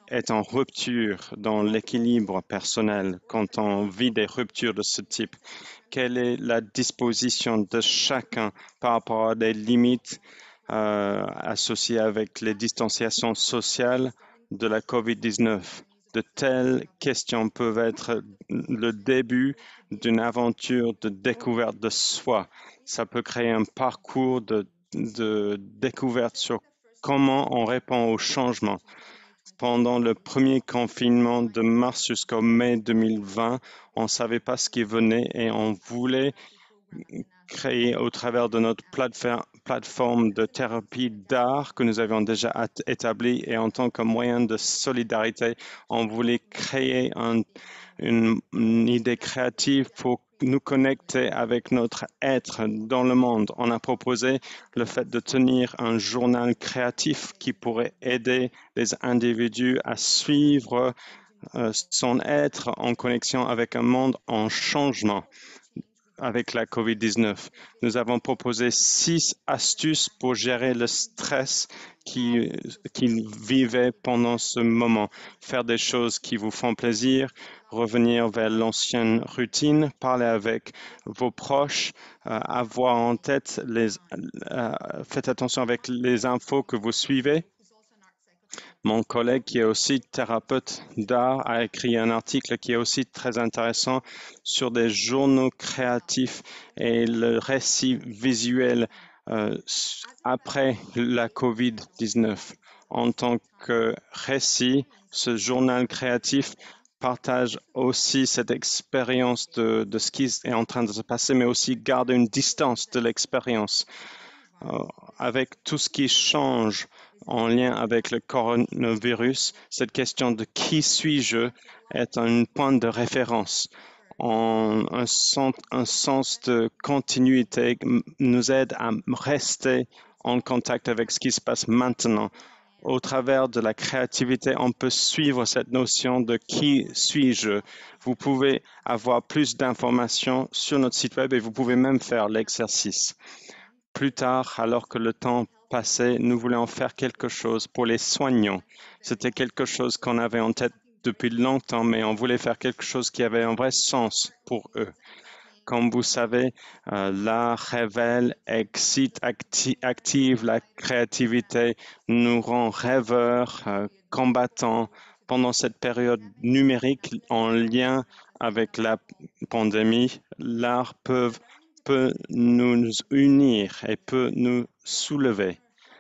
est en rupture dans l'équilibre personnel, quand on vit des ruptures de ce type, quelle est la disposition de chacun par rapport à des limites associées avec les distanciations sociales de la COVID-19? De telles questions peuvent être le début d'une aventure de découverte de soi. Ça peut créer un parcours de découverte sur comment on répond au changement. Pendant le premier confinement de mars jusqu'au mai 2020, on ne savait pas ce qui venait et on voulait créer au travers de notre plateforme de thérapie d'art que nous avions déjà établie et en tant que moyen de solidarité, on voulait créer une idée créative pour nous connecter avec notre être dans le monde. On a proposé le fait de tenir un journal créatif qui pourrait aider les individus à suivre son être en connexion avec un monde en changement avec la COVID-19. Nous avons proposé 6 astuces pour gérer le stress qu'ils vivaient pendant ce moment. Faire des choses qui vous font plaisir, revenir vers l'ancienne routine, parler avec vos proches, avoir en tête faites attention avec les infos que vous suivez. Mon collègue qui est aussi thérapeute d'art a écrit un article qui est aussi très intéressant sur des journaux créatifs et le récit visuel après la COVID-19. En tant que récit, ce journal créatif partage aussi cette expérience de ce qui est en train de se passer, mais aussi garde une distance de l'expérience. Avec tout ce qui change en lien avec le coronavirus, cette question de qui suis-je est un point de référence. Un sens de continuité nous aide à rester en contact avec ce qui se passe maintenant. Au travers de la créativité, on peut suivre cette notion de qui suis-je. Vous pouvez avoir plus d'informations sur notre site web et vous pouvez même faire l'exercice. Plus tard, alors que le temps passait, nous voulions faire quelque chose pour les soignants. C'était quelque chose qu'on avait en tête depuis longtemps, mais on voulait faire quelque chose qui avait un vrai sens pour eux. Comme vous savez, l'art révèle, excite, active la créativité, nous rend rêveurs, combattants. Pendant cette période numérique en lien avec la pandémie, l'art peut nous unir et peut nous soulever.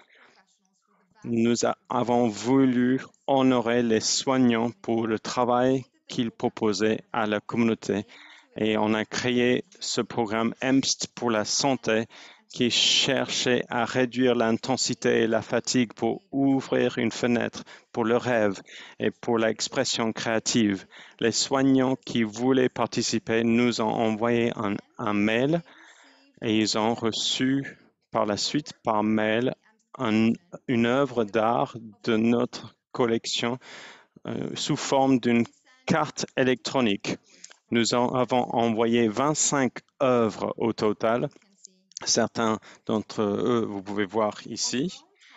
Nous avons voulu honorer les soignants pour le travail qu'ils proposaient à la communauté et on a créé ce programme EMST pour la santé qui cherchait à réduire l'intensité et la fatigue pour ouvrir une fenêtre pour le rêve et pour l'expression créative. Les soignants qui voulaient participer nous ont envoyé un mail et ils ont reçu par la suite par mail une œuvre d'art de notre collection sous forme d'une carte électronique. Nous avons envoyé 25 œuvres au total. Certains d'entre eux, vous pouvez voir ici.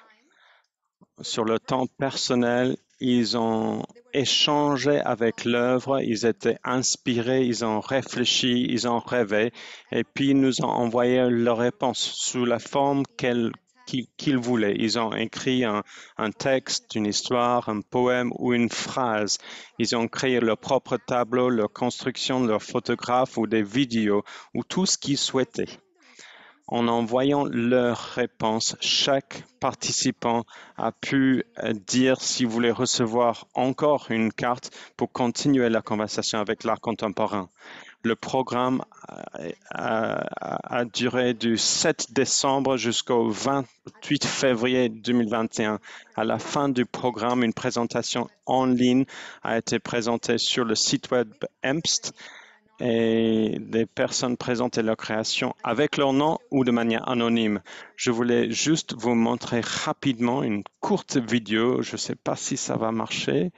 Sur le temps personnel, ils ont échangé avec l'œuvre, ils étaient inspirés, ils ont réfléchi, ils ont rêvé, et puis ils nous ont envoyé leur réponse sous la forme qu'ils voulaient. Ils ont écrit un texte, une histoire, un poème ou une phrase. Ils ont créé leur propre tableau, leur construction, leur photographe ou des vidéos, ou tout ce qu'ils souhaitaient. En envoyant leurs réponses, chaque participant a pu dire s'il voulait recevoir encore une carte pour continuer la conversation avec l'art contemporain. Le programme a duré du 7 décembre jusqu'au 28 février 2021. À la fin du programme, une présentation en ligne a été présentée sur le site web EMST et des personnes présentaient leur création avec leur nom ou de manière anonyme. Je voulais juste vous montrer rapidement une courte vidéo. Je ne sais pas si ça va marcher.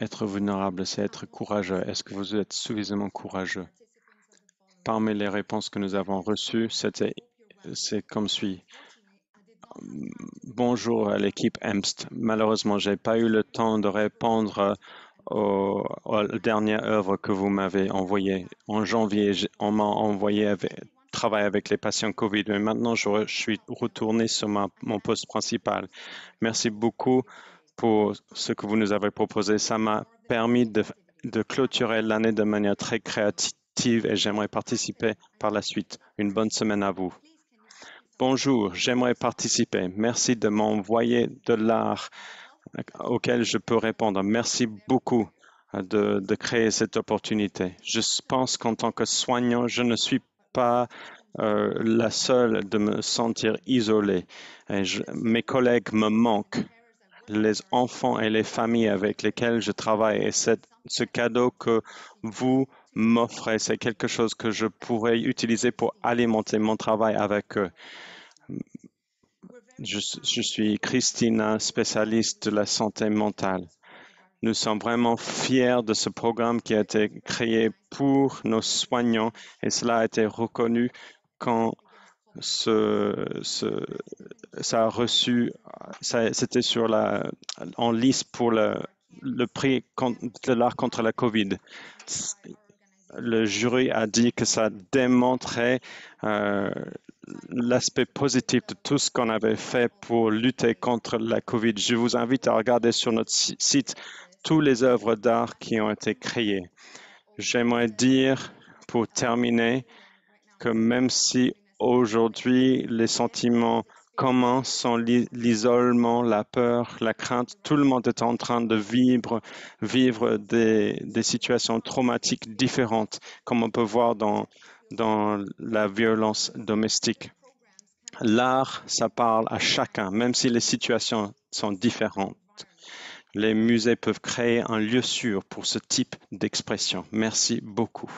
Être vulnérable, c'est être courageux. Est-ce que vous êtes suffisamment courageux? Parmi les réponses que nous avons reçues, c'est comme suit. Bonjour à l'équipe EMST. Malheureusement, j'ai pas eu le temps de répondre aux dernières œuvres que vous m'avez envoyées. En janvier, on m'a envoyé travailler avec les patients COVID, mais maintenant je suis retourné sur mon poste principal. Merci beaucoup pour ce que vous nous avez proposé. Ça m'a permis de clôturer l'année de manière très créative et j'aimerais participer par la suite. Une bonne semaine à vous. Bonjour, j'aimerais participer. Merci de m'envoyer de l'art auquel je peux répondre. Merci beaucoup de créer cette opportunité. Je pense qu'en tant que soignant, je ne suis pas la seule de me sentir isolée. Mes collègues me manquent, les enfants et les familles avec lesquelles je travaille. Et ce cadeau que vous m'offrez, c'est quelque chose que je pourrais utiliser pour alimenter mon travail avec eux. Je suis Christina, spécialiste de la santé mentale. Nous sommes vraiment fiers de ce programme qui a été créé pour nos soignants et cela a été reconnu quand ça a reçu, c'était en lice pour le prix de l'art contre la COVID. Le jury a dit que ça démontrait l'aspect positif de tout ce qu'on avait fait pour lutter contre la COVID. Je vous invite à regarder sur notre site toutes les œuvres d'art qui ont été créées. J'aimerais dire, pour terminer, que même si aujourd'hui les sentiments communs sont l'isolement, la peur, la crainte, tout le monde est en train de vivre des situations traumatiques différentes, comme on peut voir dans la violence domestique. L'art, ça parle à chacun, même si les situations sont différentes. Les musées peuvent créer un lieu sûr pour ce type d'expression. Merci beaucoup.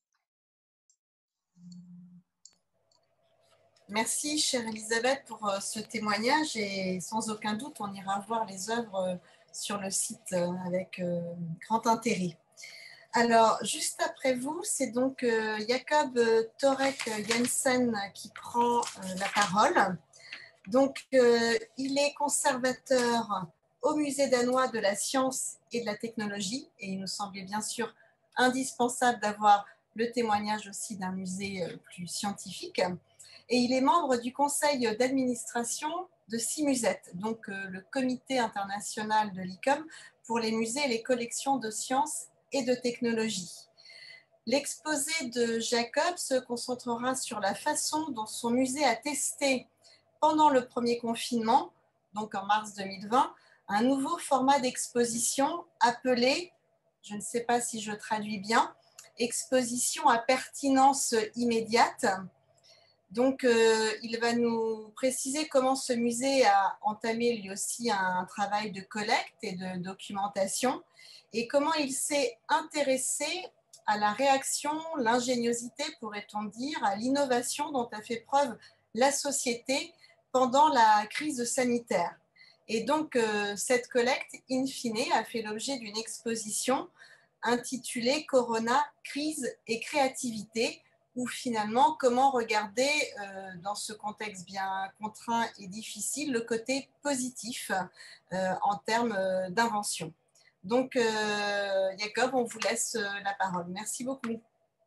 Merci, chère Elisabeth, pour ce témoignage et sans aucun doute, on ira voir les œuvres sur le site avec grand intérêt. Alors, juste après vous, c'est donc Jakob Torek Jensen qui prend la parole. Donc, il est conservateur au Musée danois de la science et de la technologie et il nous semblait bien sûr indispensable d'avoir le témoignage aussi d'un musée plus scientifique. Et il est membre du conseil d'administration de CIMUSET, donc le comité international de l'ICOM pour les musées et les collections de sciences et de technologie. L'exposé de Jacob se concentrera sur la façon dont son musée a testé pendant le premier confinement, donc en mars 2020, un nouveau format d'exposition appelé, je ne sais pas si je traduis bien, exposition à pertinence immédiate. Donc, il va nous préciser comment ce musée a entamé lui aussi un travail de collecte et de documentation et comment il s'est intéressé à la réaction, l'ingéniosité, pourrait-on dire, à l'innovation dont a fait preuve la société pendant la crise sanitaire. Et donc, cette collecte, in fine, a fait l'objet d'une exposition intitulée Corona, crise et créativité, ou finalement comment regarder dans ce contexte bien contraint et difficile le côté positif en termes d'invention. Donc, Jacob, on vous laisse la parole. Merci beaucoup.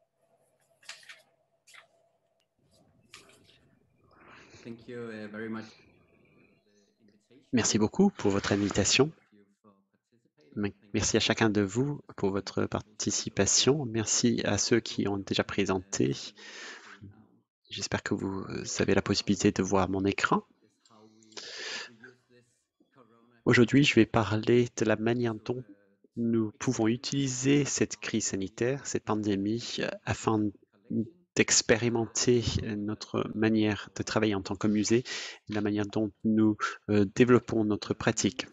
Merci beaucoup pour votre invitation. Merci à chacun de vous pour votre participation. Merci à ceux qui ont déjà présenté. J'espère que vous avez la possibilité de voir mon écran. Aujourd'hui, je vais parler de la manière dont nous pouvons utiliser cette crise sanitaire, cette pandémie, afin d'expérimenter notre manière de travailler en tant que musée, la manière dont nous développons notre pratique.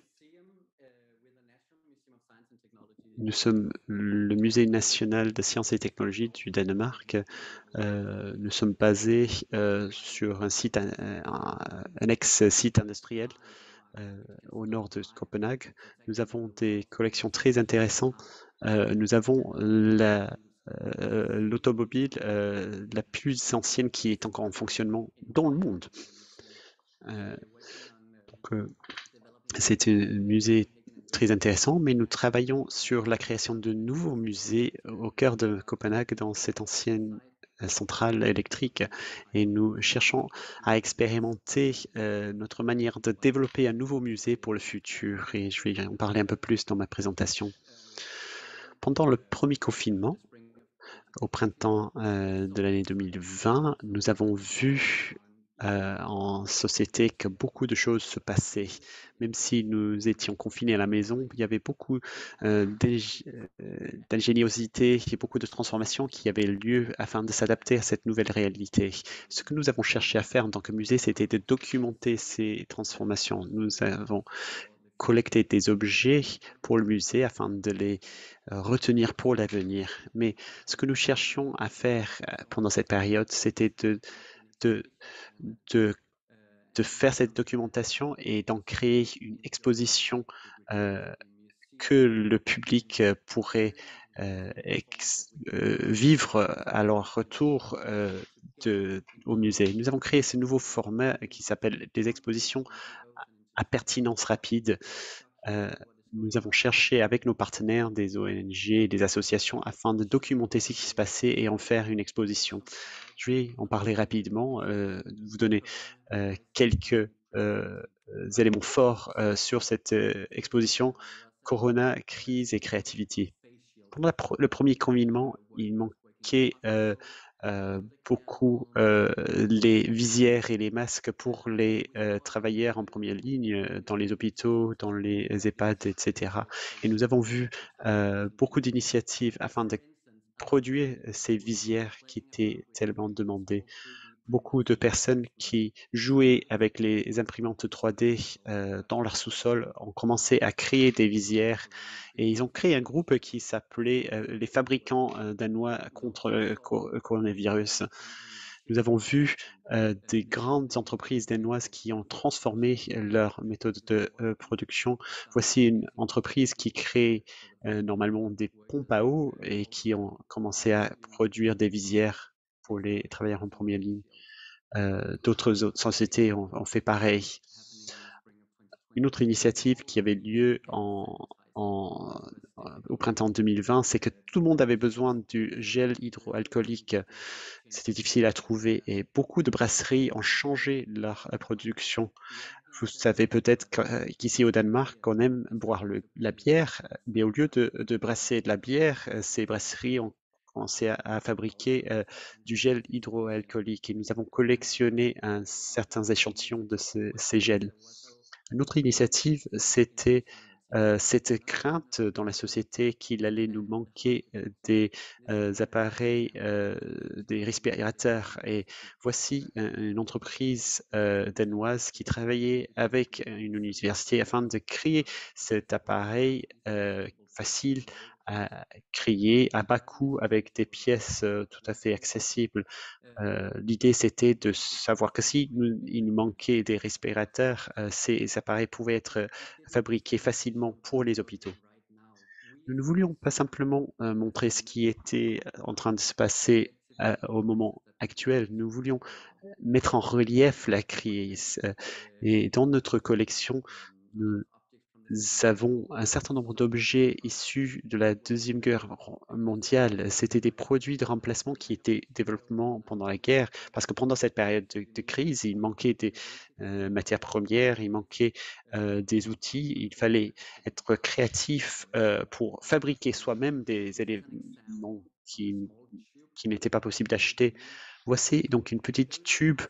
Nous sommes le Musée national de sciences et technologies du Danemark. Nous sommes basés sur un ex-site industriel au nord de Copenhague. Nous avons des collections très intéressantes. Nous avons l'automobile la plus ancienne qui est encore en fonctionnement dans le monde. C'est un musée très intéressant, mais nous travaillons sur la création de nouveaux musées au cœur de Copenhague, dans cette ancienne centrale électrique, et nous cherchons à expérimenter notre manière de développer un nouveau musée pour le futur, et je vais en parler un peu plus dans ma présentation. Pendant le premier confinement, au printemps de l'année 2020, nous avons vu en société que beaucoup de choses se passaient. Même si nous étions confinés à la maison, il y avait beaucoup d'ingéniosité et beaucoup de transformations qui avaient lieu afin de s'adapter à cette nouvelle réalité. Ce que nous avons cherché à faire en tant que musée, c'était de documenter ces transformations. Nous avons collecté des objets pour le musée afin de les retenir pour l'avenir. Mais ce que nous cherchions à faire pendant cette période, c'était de faire cette documentation et d'en créer une exposition que le public pourrait vivre à leur retour au musée. Nous avons créé ce nouveau format qui s'appelle des expositions à pertinence rapide. Nous avons cherché avec nos partenaires, des ONG, des associations, afin de documenter ce qui se passait et en faire une exposition. Je vais en parler rapidement, vous donner quelques éléments forts sur cette exposition Corona, crise et créativité. Pendant le premier confinement, il manquait beaucoup les visières et les masques pour les travailleurs en première ligne dans les hôpitaux, dans les EHPAD, etc. Et nous avons vu beaucoup d'initiatives afin de produire ces visières qui étaient tellement demandées. Beaucoup de personnes qui jouaient avec les imprimantes 3D dans leur sous-sol ont commencé à créer des visières, et ils ont créé un groupe qui s'appelait les fabricants danois contre le coronavirus. Nous avons vu des grandes entreprises danoises qui ont transformé leur méthode de production. Voici une entreprise qui crée normalement des pompes à eau et qui ont commencé à produire des visières pour les travailleurs en première ligne. D'autres sociétés ont fait pareil. Une autre initiative qui avait lieu au printemps 2020, c'est que tout le monde avait besoin du gel hydroalcoolique. C'était difficile à trouver et beaucoup de brasseries ont changé leur production. Vous savez peut-être qu'ici au Danemark, on aime boire la bière, mais au lieu de brasser de la bière, ces brasseries ont commencé à fabriquer du gel hydroalcoolique, et nous avons collectionné certains échantillons de ces gels. Une autre initiative, c'était cette crainte dans la société qu'il allait nous manquer des appareils, des respirateurs. Et voici une entreprise danoise qui travaillait avec une université afin de créer cet appareil facile à créer à bas coût avec des pièces tout à fait accessibles. L'idée, c'était de savoir que si il nous manquait des respirateurs, ces appareils pouvaient être fabriqués facilement pour les hôpitaux. Nous ne voulions pas simplement montrer ce qui était en train de se passer au moment actuel. Nous voulions mettre en relief la crise. Et dans notre collection, nous avons un certain nombre d'objets issus de la Deuxième Guerre mondiale. C'était des produits de remplacement qui étaient développés pendant la guerre, parce que pendant cette période de crise, il manquait des matières premières, il manquait des outils, il fallait être créatif pour fabriquer soi-même des éléments qui n'étaient pas possibles d'acheter. Voici donc une petite tube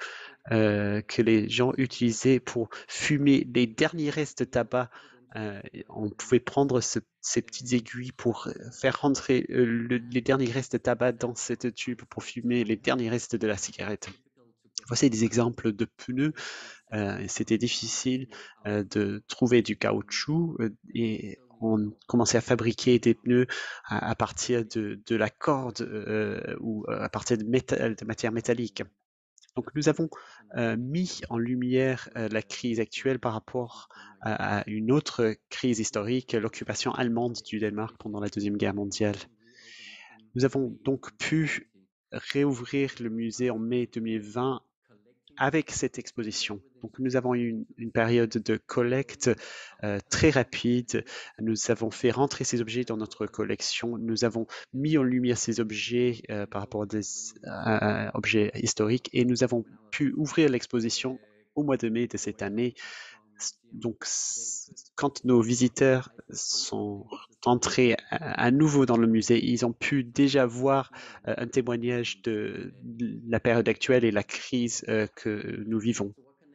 que les gens utilisaient pour fumer les derniers restes de tabac. On pouvait prendre ces petites aiguilles pour faire rentrer les derniers restes de tabac dans cette tube pour fumer les derniers restes de la cigarette. Voici des exemples de pneus. C'était difficile de trouver du caoutchouc et on commençait à fabriquer des pneus à partir de la corde ou à partir de matière métallique. Donc nous avons mis en lumière la crise actuelle par rapport à une autre crise historique, l'occupation allemande du Danemark pendant la Deuxième Guerre mondiale. Nous avons donc pu réouvrir le musée en mai 2020 avec cette exposition. Donc nous avons eu une période de collecte très rapide. Nous avons fait rentrer ces objets dans notre collection. Nous avons mis en lumière ces objets par rapport à des objets historiques et nous avons pu ouvrir l'exposition au mois de mai de cette année. Donc, quand nos visiteurs sont entrés à nouveau dans le musée, ils ont pu déjà voir un témoignage de la période actuelle et la crise que nous vivons.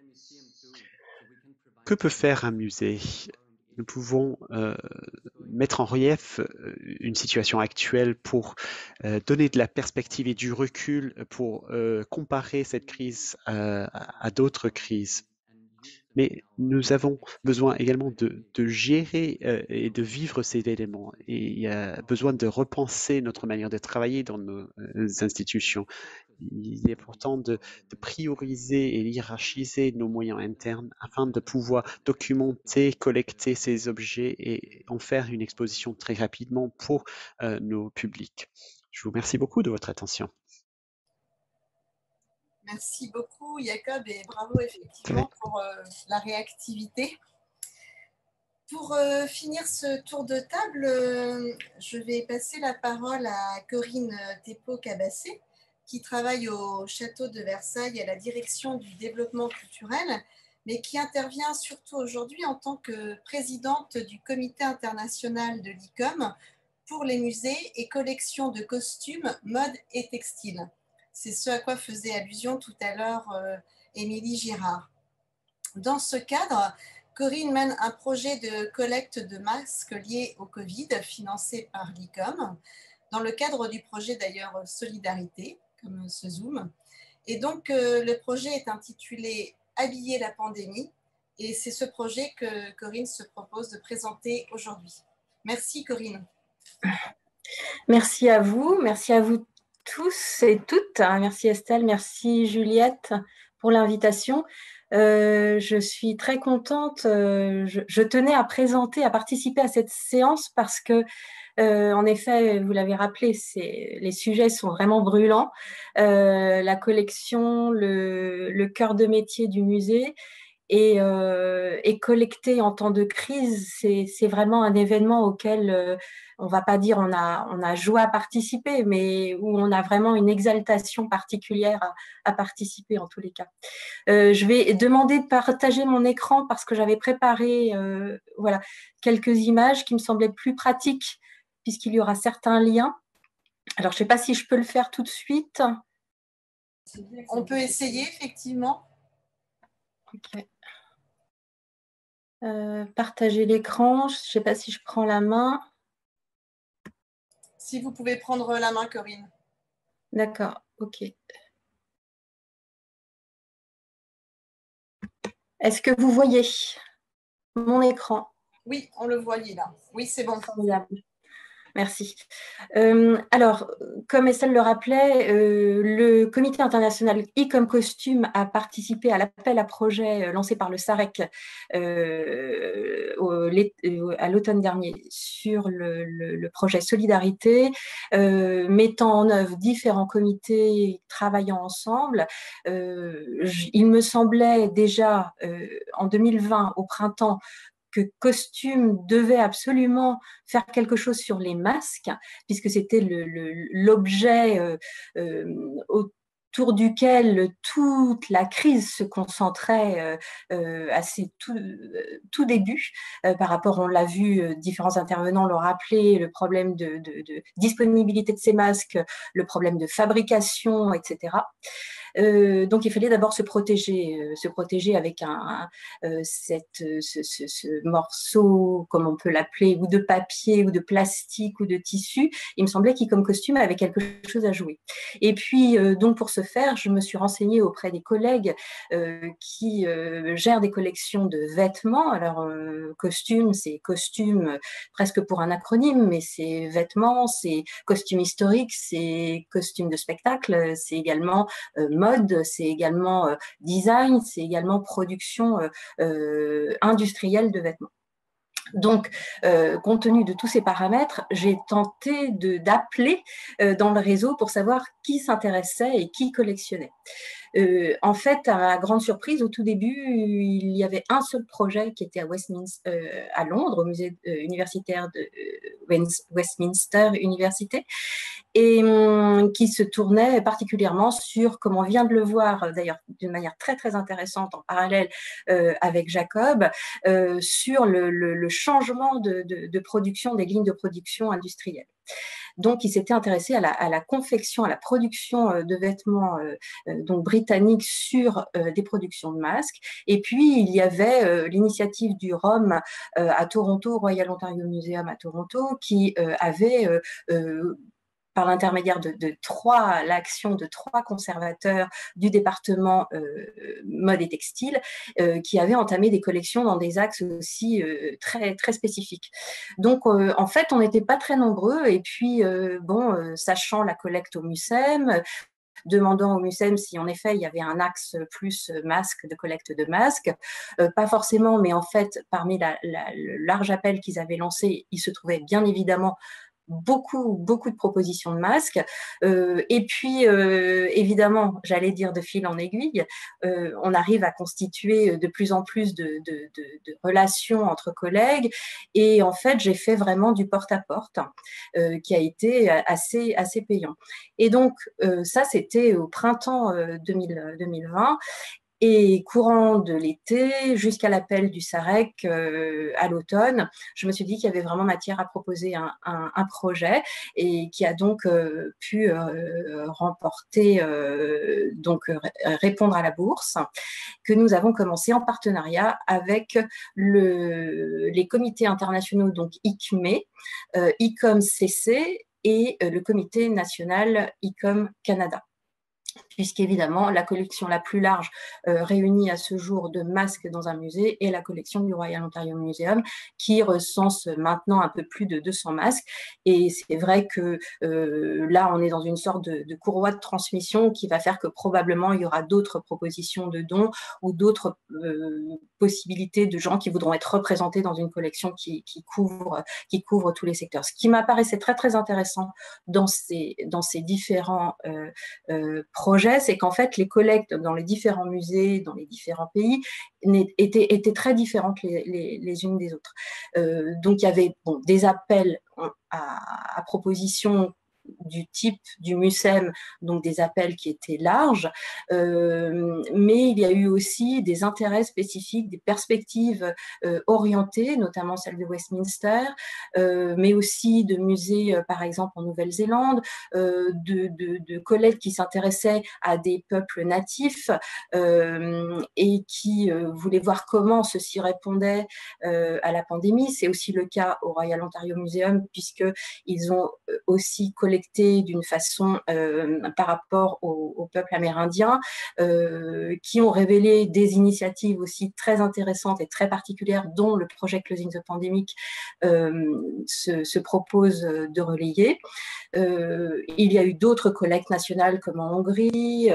Que peut faire un musée? Nous pouvons mettre en relief une situation actuelle pour donner de la perspective et du recul pour comparer cette crise à d'autres crises. Mais nous avons besoin également de gérer et de vivre ces éléments. Et il y a besoin de repenser notre manière de travailler dans nos institutions. Il est important de prioriser et hiérarchiser nos moyens internes afin de pouvoir documenter, collecter ces objets et en faire une exposition très rapidement pour nos publics. Je vous remercie beaucoup de votre attention. Merci beaucoup, Jacob, et bravo effectivement pour la réactivité. Pour finir ce tour de table, je vais passer la parole à Corinne Thépeau-Cabassé, qui travaille au Château de Versailles à la direction du développement culturel, mais qui intervient surtout aujourd'hui en tant que présidente du comité international de l'ICOM pour les musées et collections de costumes, mode et textiles. C'est ce à quoi faisait allusion tout à l'heure Émilie Girard. Dans ce cadre, Corinne mène un projet de collecte de masques liés au Covid, financé par l'ICOM, dans le cadre du projet d'ailleurs Solidarité, comme ce Zoom. Et donc, le projet est intitulé « Habiller la pandémie » et c'est ce projet que Corinne se propose de présenter aujourd'hui. Merci Corinne. Merci à vous tous et toutes. Merci Estelle, merci Juliette pour l'invitation. Je suis très contente. Je tenais à participer à cette séance parce que, en effet, vous l'avez rappelé, les sujets sont vraiment brûlants. La collection, le cœur de métier du musée. Et collecter en temps de crise, c'est vraiment un événement auquel on ne va pas dire on a joie à participer, mais où on a vraiment une exaltation particulière à participer en tous les cas. Je vais demander de partager mon écran parce que j'avais préparé voilà, quelques images qui me semblaient plus pratiques puisqu'il y aura certains liens. Alors, je ne sais pas si je peux le faire tout de suite. On peut essayer, effectivement. Ok. Partager l'écran, je ne sais pas si je prends la main. Si vous pouvez prendre la main, Corinne. D'accord, ok. Est-ce que vous voyez mon écran? Oui, on le voit là. Oui, c'est bon. Formidable. Merci. Alors, comme Estelle le rappelait, le comité international ICOM Costume a participé à l'appel à projet lancé par le SAREC à l'automne dernier sur le projet Solidarité, mettant en œuvre différents comités travaillant ensemble. Il me semblait déjà en 2020, au printemps, que Costume devait absolument faire quelque chose sur les masques, puisque c'était l'objet autour duquel toute la crise se concentrait à ses tout début. Par rapport, on l'a vu, différents intervenants l'ont rappelé, le problème de disponibilité de ces masques, le problème de fabrication, etc. Donc, il fallait d'abord se protéger avec ce morceau, comme on peut l'appeler, ou de papier, ou de plastique, ou de tissu. Il me semblait qu'ICOM Costume avait quelque chose à jouer. Et puis, donc, pour ce faire, je me suis renseignée auprès des collègues qui gèrent des collections de vêtements. Alors, costume, c'est costume presque pour un acronyme, mais c'est vêtements, c'est costume historique, c'est costume de spectacle, c'est également mode mode, c'est également design, c'est également production industrielle de vêtements. Donc, compte tenu de tous ces paramètres, j'ai tenté d'appeler dans le réseau pour savoir qui s'intéressait et qui collectionnait. En fait, à ma grande surprise, au tout début, il y avait un seul projet qui était à Westminster, à Londres, au musée universitaire de Westminster Université, et qui se tournait particulièrement sur, comme on vient de le voir d'ailleurs d'une manière très très intéressante en parallèle avec Jacob, sur le changement de production, des lignes de production industrielles. Donc, il s'était intéressé à la confection, à la production de vêtements donc britanniques sur des productions de masques. Et puis, il y avait l'initiative du ROM à Toronto, Royal Ontario Museum à Toronto, qui avait par l'intermédiaire de l'action de 3 conservateurs du département mode et textile, qui avaient entamé des collections dans des axes aussi très, très spécifiques. Donc, en fait, on n'était pas très nombreux. Et puis, sachant la collecte au MUSEM, demandant au MUSEM si en effet il y avait un axe plus masque, de collecte de masques. Pas forcément, mais en fait, parmi le large appel qu'ils avaient lancé, il se trouvait bien évidemment beaucoup de propositions de masques. Et puis, évidemment, j'allais dire de fil en aiguille, on arrive à constituer de plus en plus de relations entre collègues. Et en fait, j'ai fait vraiment du porte-à-porte qui a été assez payant. Et donc, ça, c'était au printemps 2020. Et courant de l'été, jusqu'à l'appel du SAREC à l'automne, je me suis dit qu'il y avait vraiment matière à proposer un projet et qui a donc pu remporter, répondre à la bourse, que nous avons commencé en partenariat avec les comités internationaux, donc ICME, ICOM CC et le comité national ICOM Canada. Puisqu'évidemment, la collection la plus large réunie à ce jour de masques dans un musée est la collection du Royal Ontario Museum, qui recense maintenant un peu plus de 200 masques. Et c'est vrai que là, on est dans une sorte de courroie de transmission qui va faire que probablement, il y aura d'autres propositions de dons ou d'autres possibilités de gens qui voudront être représentés dans une collection qui couvre tous les secteurs. Ce qui m'apparaissait très, très intéressant dans ces différents projet, c'est qu'en fait, les collectes dans les différents musées, dans les différents pays, étaient très différentes les unes des autres. Donc, il y avait des appels à propositions du type du MUSEM, donc des appels qui étaient larges, mais il y a eu aussi des intérêts spécifiques, des perspectives orientées, notamment celle de Westminster, mais aussi de musées, par exemple en Nouvelle-Zélande, de collègues qui s'intéressaient à des peuples natifs et qui voulaient voir comment ceci répondait à la pandémie. C'est aussi le cas au Royal Ontario Museum, puisqu'ils ont aussi collecté d'une façon par rapport au peuple amérindien, qui ont révélé des initiatives aussi très intéressantes et très particulières, dont le projet Closing the Pandemic se propose de relayer. Il y a eu d'autres collectes nationales comme en Hongrie,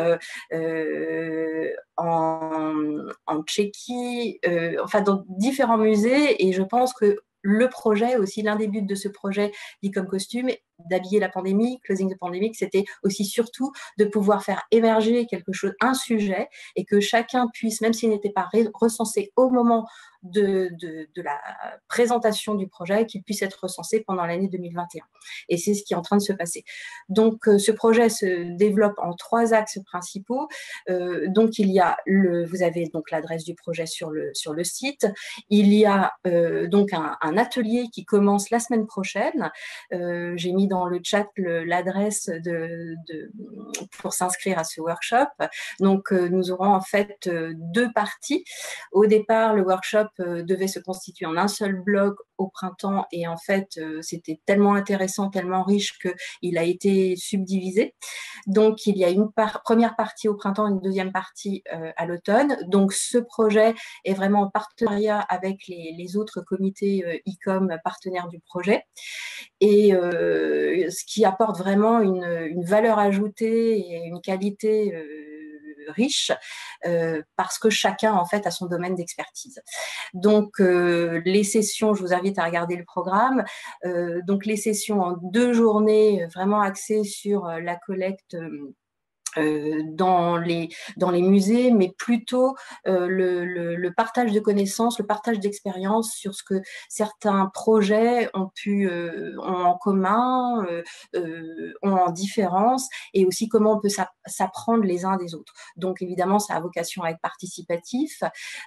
en Tchéquie, enfin dans différents musées, et je pense que le projet aussi, l'un des buts de ce projet d'Icom Costume, d'habiller la pandémie, Closing the Pandemic, c'était aussi surtout de pouvoir faire émerger quelque chose, un sujet, et que chacun puisse, même s'il n'était pas recensé au moment de la présentation du projet, qu'il puisse être recensé pendant l'année 2021. Et c'est ce qui est en train de se passer. Donc, ce projet se développe en 3 axes principaux. Donc, il y a vous avez donc l'adresse du projet sur le site. Il y a donc un atelier qui commence la semaine prochaine. J'ai mis dans le chat l'adresse pour s'inscrire à ce workshop. Donc, nous aurons en fait 2 parties. Au départ, le workshop devait se constituer en un seul bloc au printemps, et en fait, c'était tellement intéressant, tellement riche qu'il a été subdivisé. Donc, il y a une première partie au printemps, une deuxième partie à l'automne. Donc, ce projet est vraiment en partenariat avec les autres comités ICOM partenaires du projet, et ce qui apporte vraiment une valeur ajoutée et une qualité riche parce que chacun en fait a son domaine d'expertise. Donc les sessions, je vous invite à regarder le programme. Donc les sessions en 2 journées vraiment axées sur la collecte dans les musées, mais plutôt le partage de connaissances, le partage d'expériences sur ce que certains projets ont en commun, ont en différence, et aussi comment on peut s'apprendre les uns des autres. Donc évidemment, ça a vocation à être participatif.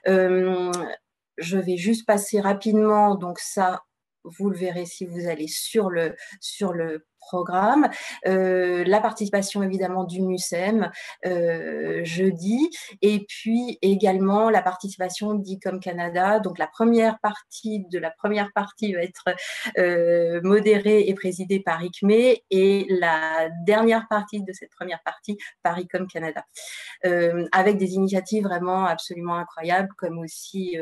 Je vais juste passer rapidement, donc ça, vous le verrez si vous allez sur le programme. La participation évidemment du MUSEM jeudi, et puis également la participation d'ICOM Canada. Donc la première partie va être modérée et présidée par ICME, et la dernière partie de cette première partie par ICOM Canada. Avec des initiatives vraiment absolument incroyables, comme aussi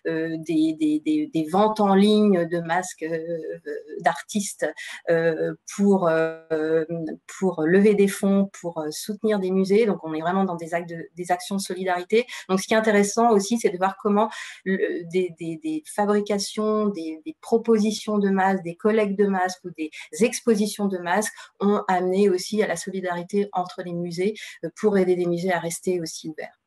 des ventes en ligne de masques d'artistes pour lever des fonds, pour soutenir des musées. Donc on est vraiment dans des actions de solidarité. Donc ce qui est intéressant aussi, c'est de voir comment des fabrications, des propositions de masques, des collectes de masques ou des expositions de masques ont amené aussi à la solidarité entre les musées pour aider des musées à rester aussi ouverts.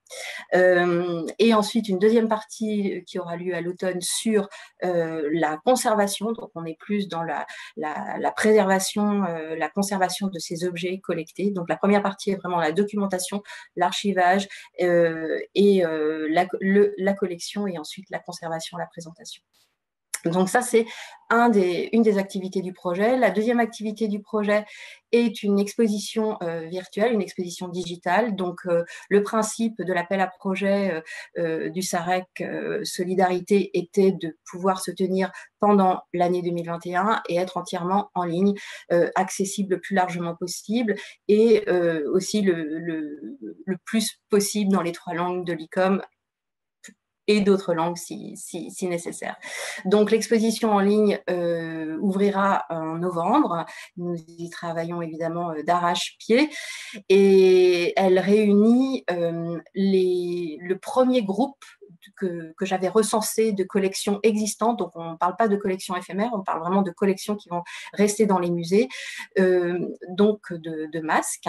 Et ensuite une deuxième partie qui aura lieu à l'automne sur la conservation. Donc on est plus dans la préservation, la conservation de ces objets collectés. Donc la première partie est vraiment la documentation, l'archivage et la collection, et ensuite la conservation, la présentation. Donc ça, c'est une des activités du projet. La deuxième activité du projet est une exposition virtuelle, une exposition digitale. Donc le principe de l'appel à projet du SAREC Solidarité était de pouvoir se tenir pendant l'année 2021 et être entièrement en ligne, accessible le plus largement possible, et aussi le plus possible dans les 3 langues de l'ICOM et d'autres langues si nécessaire. Donc l'exposition en ligne ouvrira en novembre. Nous y travaillons évidemment d'arrache-pied, et elle réunit le premier groupe que j'avais recensé de collections existantes. Donc on ne parle pas de collections éphémères, on parle vraiment de collections qui vont rester dans les musées, donc de masques.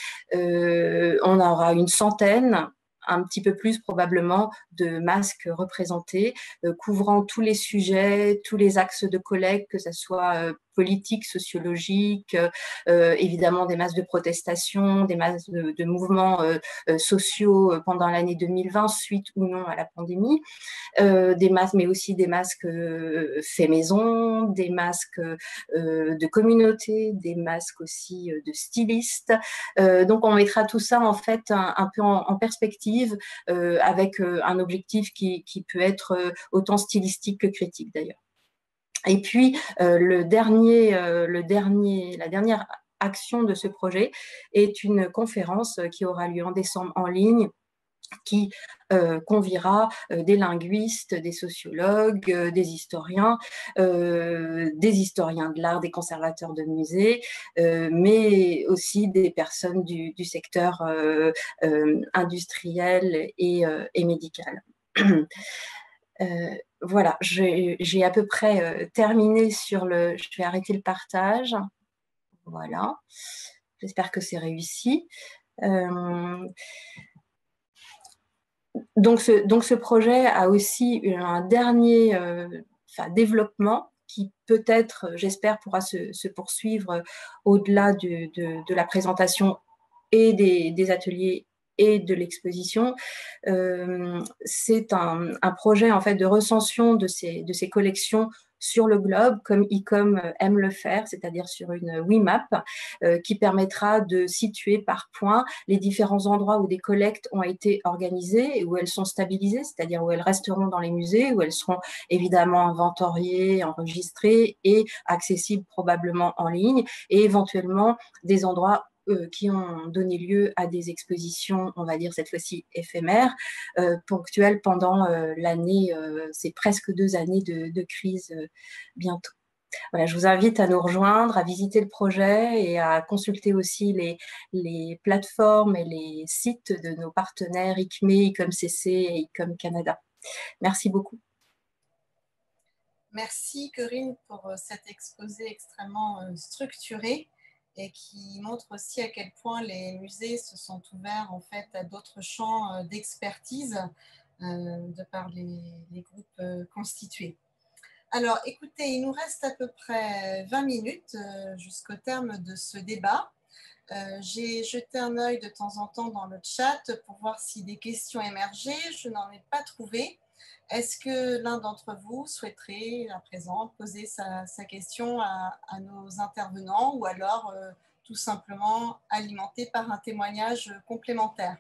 On aura une centaine, un petit peu plus probablement, de masques représentés, couvrant tous les sujets, tous les axes de collecte, que ce soit politique, sociologique, évidemment des masques de protestation, des masques de mouvements sociaux pendant l'année 2020, suite ou non à la pandémie, des masques, mais aussi des masques faits maison, des masques de communauté, des masques aussi de stylistes. Donc on mettra tout ça en fait un peu en perspective, avec un objectif qui peut être autant stylistique que critique d'ailleurs. Et puis la dernière action de ce projet est une conférence qui aura lieu en décembre en ligne, qui conviera des linguistes, des sociologues, des historiens de l'art, des conservateurs de musées, mais aussi des personnes du secteur industriel et médical. Voilà, j'ai à peu près terminé sur le... Je vais arrêter le partage. Voilà, j'espère que c'est réussi. Donc ce projet a aussi un dernier développement qui peut-être, j'espère, pourra se poursuivre au-delà de la présentation et des ateliers et de l'exposition. C'est un projet en fait de recension de ces collections sur le globe, comme ICOM aime le faire, c'est-à-dire sur une WeMap, qui permettra de situer par point les différents endroits où des collectes ont été organisées et où elles sont stabilisées, c'est-à-dire où elles resteront dans les musées, où elles seront évidemment inventoriées, enregistrées et accessibles probablement en ligne, et éventuellement des endroits qui ont donné lieu à des expositions, on va dire cette fois-ci éphémères, ponctuelles pendant l'année, c'est presque 2 années de crise bientôt. Voilà, je vous invite à nous rejoindre, à visiter le projet et à consulter aussi les plateformes et les sites de nos partenaires ICME, ICOM-CC et ICOM Canada. Merci beaucoup. Merci Corinne pour cet exposé extrêmement structuré et qui montre aussi à quel point les musées se sont ouverts en fait à d'autres champs d'expertise de par les groupes constitués. Alors écoutez, il nous reste à peu près 20 minutes jusqu'au terme de ce débat. J'ai jeté un œil de temps en temps dans le chat pour voir si des questions émergeaient. Je n'en ai pas trouvé. Est-ce que l'un d'entre vous souhaiterait à présent poser sa question à nos intervenants ou alors tout simplement alimenter par un témoignage complémentaire?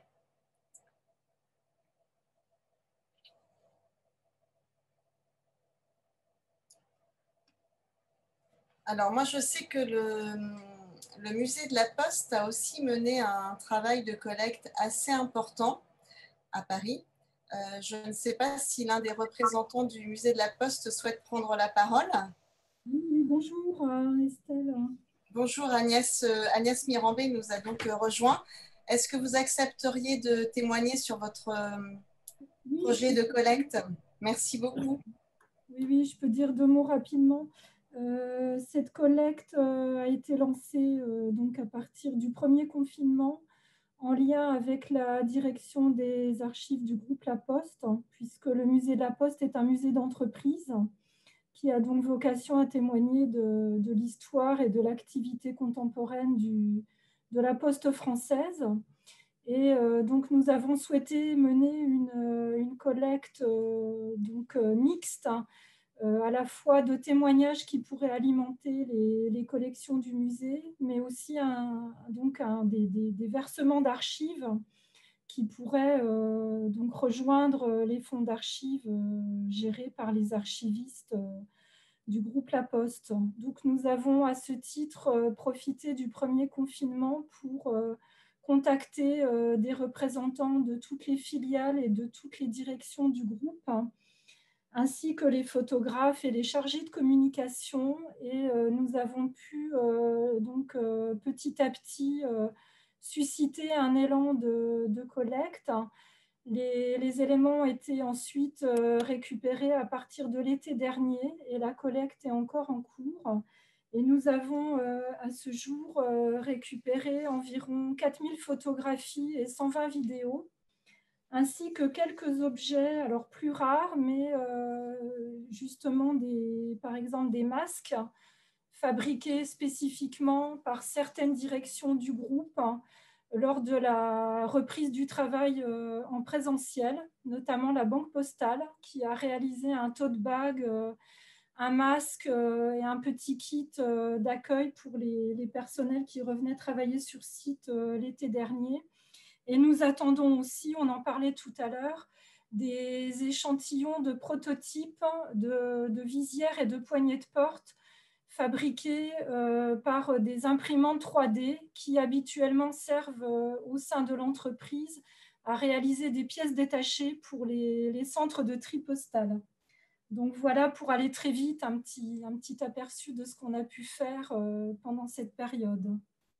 Alors moi je sais que le musée de la Poste a aussi mené un travail de collecte assez important à Paris. Je ne sais pas si l'un des représentants du musée de la Poste souhaite prendre la parole. Oui, bonjour Estelle. Bonjour Agnès Mirambé nous a donc rejoint. Est-ce que vous accepteriez de témoigner sur votre projet de collecte? Merci beaucoup. Oui, je peux dire 2 mots rapidement. Cette collecte a été lancée donc à partir du premier confinement en lien avec la direction des archives du groupe La Poste, puisque le musée de La Poste est un musée d'entreprise qui a donc vocation à témoigner de l'histoire et de l'activité contemporaine de la Poste française. Et donc, nous avons souhaité mener une collecte mixte, à la fois de témoignages qui pourraient alimenter les collections du musée, mais aussi des versements d'archives qui pourraient donc rejoindre les fonds d'archives gérés par les archivistes du groupe La Poste. Donc nous avons à ce titre profité du premier confinement pour contacter des représentants de toutes les filiales et de toutes les directions du groupe, ainsi que les photographes et les chargés de communication. Et nous avons pu petit à petit susciter un élan de collecte. Les éléments ont été ensuite récupérés à partir de l'été dernier et la collecte est encore en cours. Et nous avons à ce jour récupéré environ 4000 photographies et 120 vidéos, ainsi que quelques objets, alors plus rares, mais justement par exemple des masques fabriqués spécifiquement par certaines directions du groupe lors de la reprise du travail en présentiel, notamment la Banque Postale, qui a réalisé un tote bag, un masque et un petit kit d'accueil pour les personnels qui revenaient travailler sur site l'été dernier. Et nous attendons aussi, on en parlait tout à l'heure, des échantillons de prototypes de visières et de poignées de porte fabriqués par des imprimantes 3D qui habituellement servent au sein de l'entreprise à réaliser des pièces détachées pour les centres de tri postal. Donc voilà, pour aller très vite, un petit aperçu de ce qu'on a pu faire pendant cette période.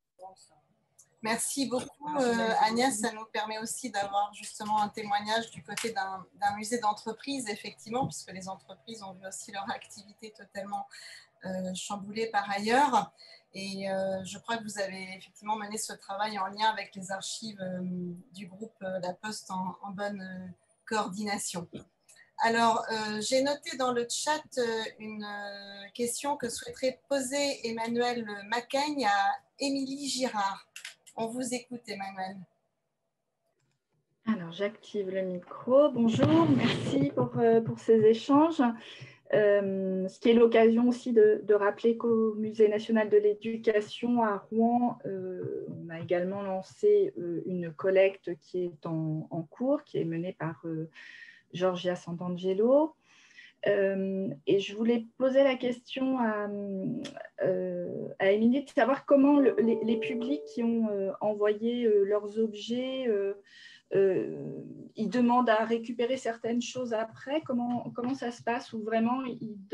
Merci beaucoup Agnès, ça nous permet aussi d'avoir justement un témoignage du côté d'un musée d'entreprise, effectivement, puisque les entreprises ont vu aussi leur activité totalement chamboulée par ailleurs. Et je crois que vous avez effectivement mené ce travail en lien avec les archives du groupe La Poste en bonne coordination. Alors, j'ai noté dans le chat une question que souhaiterait poser Emmanuel Macaigne à Émilie Girard. On vous écoute, Emmanuel. Alors, j'active le micro. Bonjour, merci pour ces échanges. Ce qui est l'occasion aussi de rappeler qu'au Musée national de l'éducation à Rouen, on a également lancé une collecte qui est en cours, qui est menée par Georgia Santangelo. Et je voulais poser la question à Émilie de savoir comment les publics qui ont envoyé leurs objets, ils demandent à récupérer certaines choses après. Comment ça se passe, ou vraiment ils donnent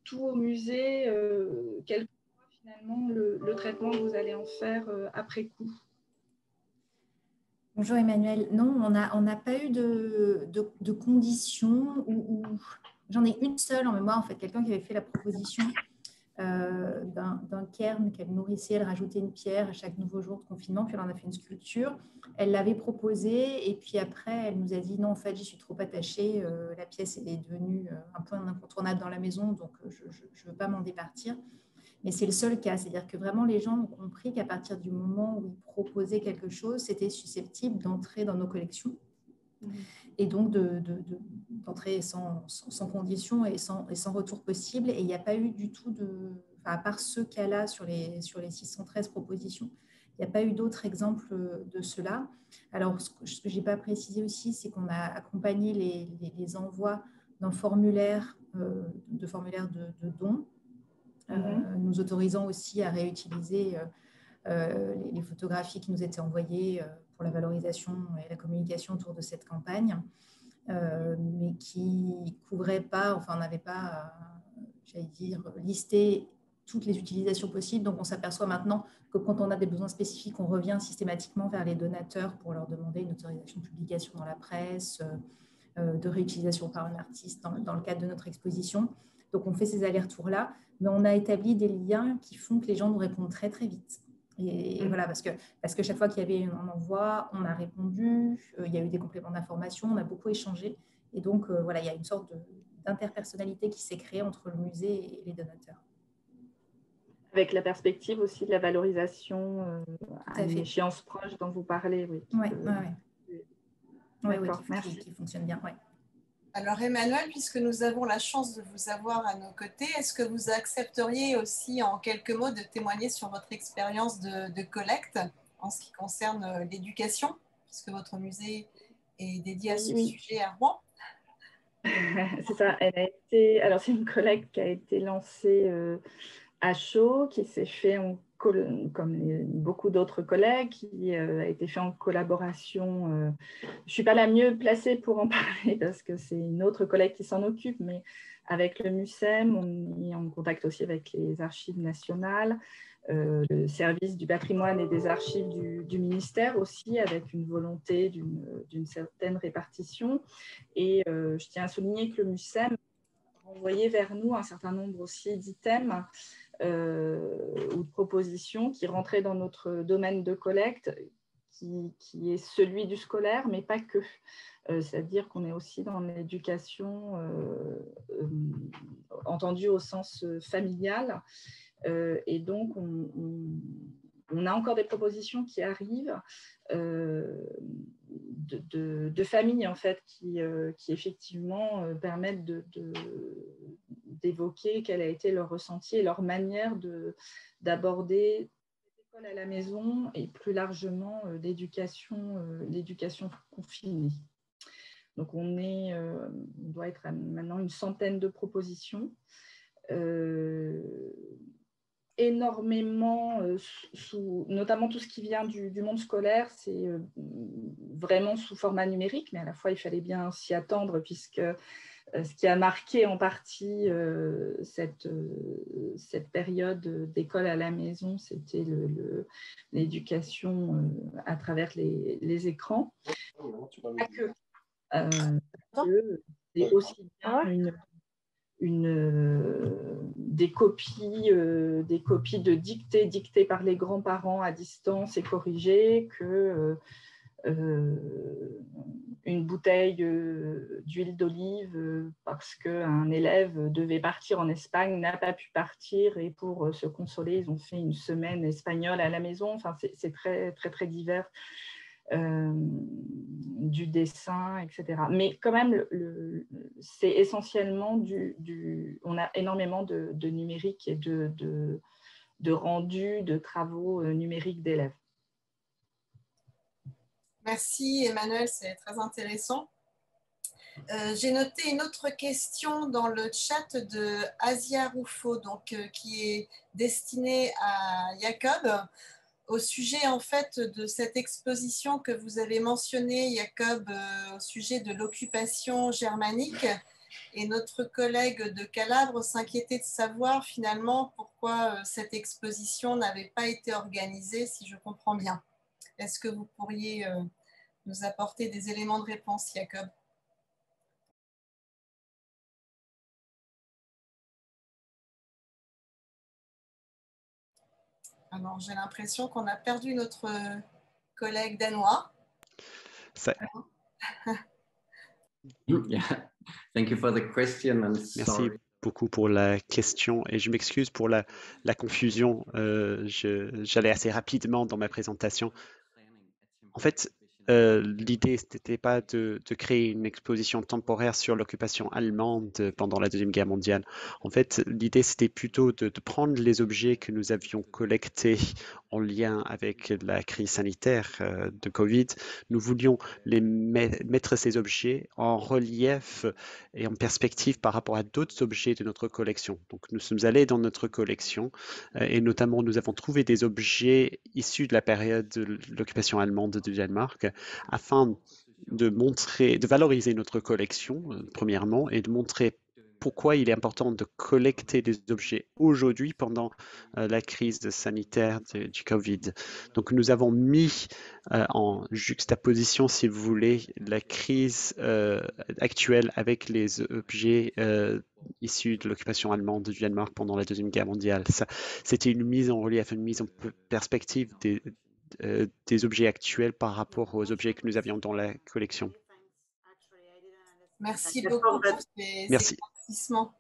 tout au musée, quel finalement le traitement que vous allez en faire après coup? Bonjour Emmanuel. Non, on n'a pas eu de conditions. J'en ai une seule en mémoire, en fait, quelqu'un qui avait fait la proposition d'un cairn qu'elle nourrissait, elle rajoutait une pierre à chaque nouveau jour de confinement, puis elle en a fait une sculpture. Elle l'avait proposée et puis après, elle nous a dit non, en fait, j'y suis trop attachée, la pièce elle est devenue un point incontournable dans la maison, donc je ne veux pas m'en départir. Mais c'est le seul cas, c'est-à-dire que vraiment les gens ont compris qu'à partir du moment où ils proposaient quelque chose, c'était susceptible d'entrer dans nos collections. Et donc d'entrer sans condition et sans retour possible. Et il n'y a pas eu du tout à part ce cas-là sur les 613 propositions, il n'y a pas eu d'autres exemples de cela. Alors, ce que je n'ai pas précisé aussi, c'est qu'on a accompagné les envois d'un formulaire, de dons, nous autorisant aussi à réutiliser les photographies qui nous étaient envoyées pour la valorisation et la communication autour de cette campagne, mais qui ne couvraient pas, enfin, on n'avait pas, j'allais dire, listé toutes les utilisations possibles. Donc, on s'aperçoit maintenant que quand on a des besoins spécifiques, on revient systématiquement vers les donateurs pour leur demander une autorisation de publication dans la presse, de réutilisation par un artiste dans le cadre de notre exposition. Donc, on fait ces allers-retours-là, mais on a établi des liens qui font que les gens nous répondent très, très vite. Et voilà, parce que chaque fois qu'il y avait un envoi, on a répondu, il y a eu des compléments d'information, on a beaucoup échangé. Et donc, voilà, il y a une sorte d'interpersonnalité qui s'est créée entre le musée et les donateurs. Avec la perspective aussi de la valorisation à une échéance proche dont vous parlez. Oui, merci. Qui fonctionne bien, ouais. Alors Emmanuel, puisque nous avons la chance de vous avoir à nos côtés, est-ce que vous accepteriez aussi en quelques mots de témoigner sur votre expérience de collecte en ce qui concerne l'éducation, puisque votre musée est dédié à ce sujet à Rouen? C'est ça, alors c'est une collecte qui a été lancée à chaud, qui s'est fait comme beaucoup d'autres collègues, qui a été fait en collaboration. Je ne suis pas la mieux placée pour en parler parce que c'est une autre collègue qui s'en occupe, mais avec le MUCEM, on est en contact aussi avec les archives nationales, le service du patrimoine et des archives du ministère aussi, avec une volonté d'une certaine répartition. Et je tiens à souligner que le MUCEM a envoyé vers nous un certain nombre aussi d'items ou de propositions qui rentraient dans notre domaine de collecte, qui est celui du scolaire, mais pas que. C'est-à-dire qu'on est aussi dans l'éducation entendue au sens familial. Et donc, on a encore des propositions qui arrivent de familles, en fait, qui effectivement permettent d'évoquer quel a été leur ressenti et leur manière d'aborder l'école à la maison et plus largement l'éducation confinée. Donc, on doit être maintenant une centaine de propositions. Énormément, notamment tout ce qui vient du monde scolaire, c'est vraiment sous format numérique, mais à la fois, il fallait bien s'y attendre puisque ce qui a marqué en partie cette période d'école à la maison, c'était l'éducation à travers les écrans. Pas que. C'est aussi bien des copies de dictées par les grands-parents à distance et corrigées que une bouteille d'huile d'olive parce qu'un élève devait partir en Espagne, n'a pas pu partir et pour se consoler, ils ont fait une semaine espagnole à la maison. Enfin, c'est très, très, très divers. Du dessin, etc. Mais quand même, c'est essentiellement on a énormément de numérique et de rendu de travaux numériques d'élèves. Merci Emmanuel, c'est très intéressant. J'ai noté une autre question dans le chat de Asia Rouffaut, donc, qui est destinée à Jacob. Au sujet en fait de cette exposition que vous avez mentionnée, Jacob, au sujet de l'occupation germanique, Et notre collègue de Calabre s'inquiétait de savoir finalement pourquoi cette exposition n'avait pas été organisée, si je comprends bien. Est-ce que vous pourriez nous apporter des éléments de réponse, Jacob? Alors, j'ai l'impression qu'on a perdu notre collègue danois. Thank you for the question and Merci sorry. beaucoup pour la question et je m'excuse pour la confusion. J'allais assez rapidement dans ma présentation. En fait, l'idée, ce n'était pas de créer une exposition temporaire sur l'occupation allemande pendant la Deuxième Guerre mondiale. En fait, l'idée, c'était plutôt de prendre les objets que nous avions collectés en lien avec la crise sanitaire de Covid. Nous voulions mettre ces objets en relief et en perspective par rapport à d'autres objets de notre collection. Donc, nous sommes allés dans notre collection et notamment, nous avons trouvé des objets issus de la période de l'occupation allemande du Danemark afin de valoriser notre collection, premièrement, et de montrer pourquoi il est important de collecter des objets aujourd'hui pendant la crise sanitaire du Covid. Donc, nous avons mis en juxtaposition, si vous voulez, la crise actuelle avec les objets issus de l'occupation allemande du Danemark pendant la Deuxième Guerre mondiale. C'était une mise en relief, une mise en perspective des objets actuels par rapport aux objets que nous avions dans la collection. Merci beaucoup pour ces éclaircissements.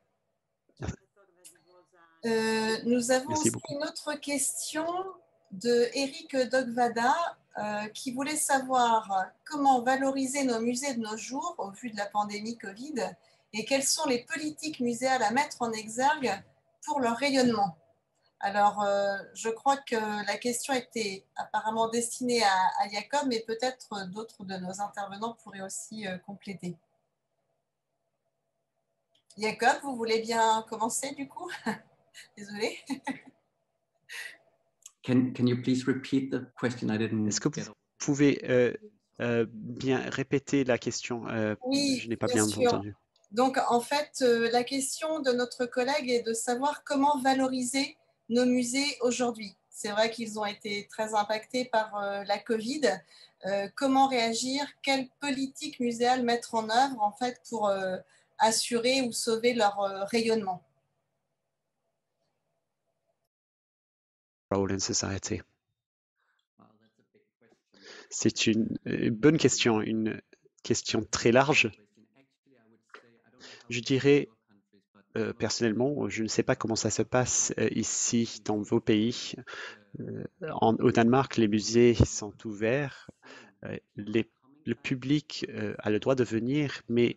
Nous avons aussi une autre question de Eric Dogvada qui voulait savoir comment valoriser nos musées de nos jours au vu de la pandémie Covid et quelles sont les politiques muséales à mettre en exergue pour leur rayonnement. Alors, je crois que la question était apparemment destinée à Jacob, mais peut-être d'autres de nos intervenants pourraient aussi compléter. Jacob, vous voulez bien commencer du coup? Désolée. Can you please repeat the question? Est-ce que vous pouvez bien répéter la question? Oui, je n'ai pas bien entendu. Donc, en fait, la question de notre collègue est de savoir comment valoriser nos musées aujourd'hui. C'est vrai qu'ils ont été très impactés par la Covid. Comment réagir? Quelle politique muséale mettre en œuvre en fait pour assurer ou sauver leur rayonnement? Role in society. C'est une bonne question, une question très large. Je dirais personnellement, je ne sais pas comment ça se passe ici dans vos pays. Au Danemark, les musées sont ouverts. Le public a le droit de venir, mais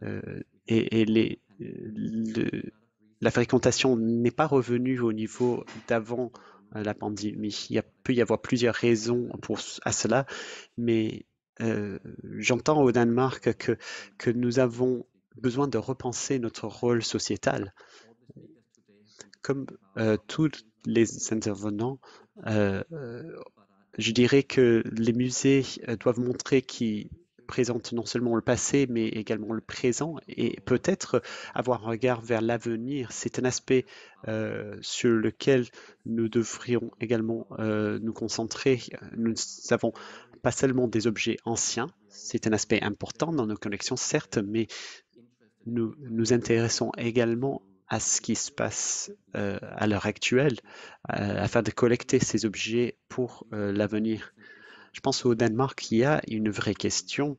la fréquentation n'est pas revenue au niveau d'avant la pandémie. Il peut y avoir plusieurs raisons à cela, mais j'entends au Danemark que nous avons besoin de repenser notre rôle sociétal. Comme tous les intervenants, je dirais que les musées doivent montrer qu'ils présentent non seulement le passé, mais également le présent et peut-être avoir un regard vers l'avenir. C'est un aspect sur lequel nous devrions également nous concentrer. Nous n'avons pas seulement des objets anciens, c'est un aspect important dans nos collections, certes, mais nous nous intéressons également à ce qui se passe à l'heure actuelle afin de collecter ces objets pour l'avenir. Je pense au Danemark, il y a une vraie question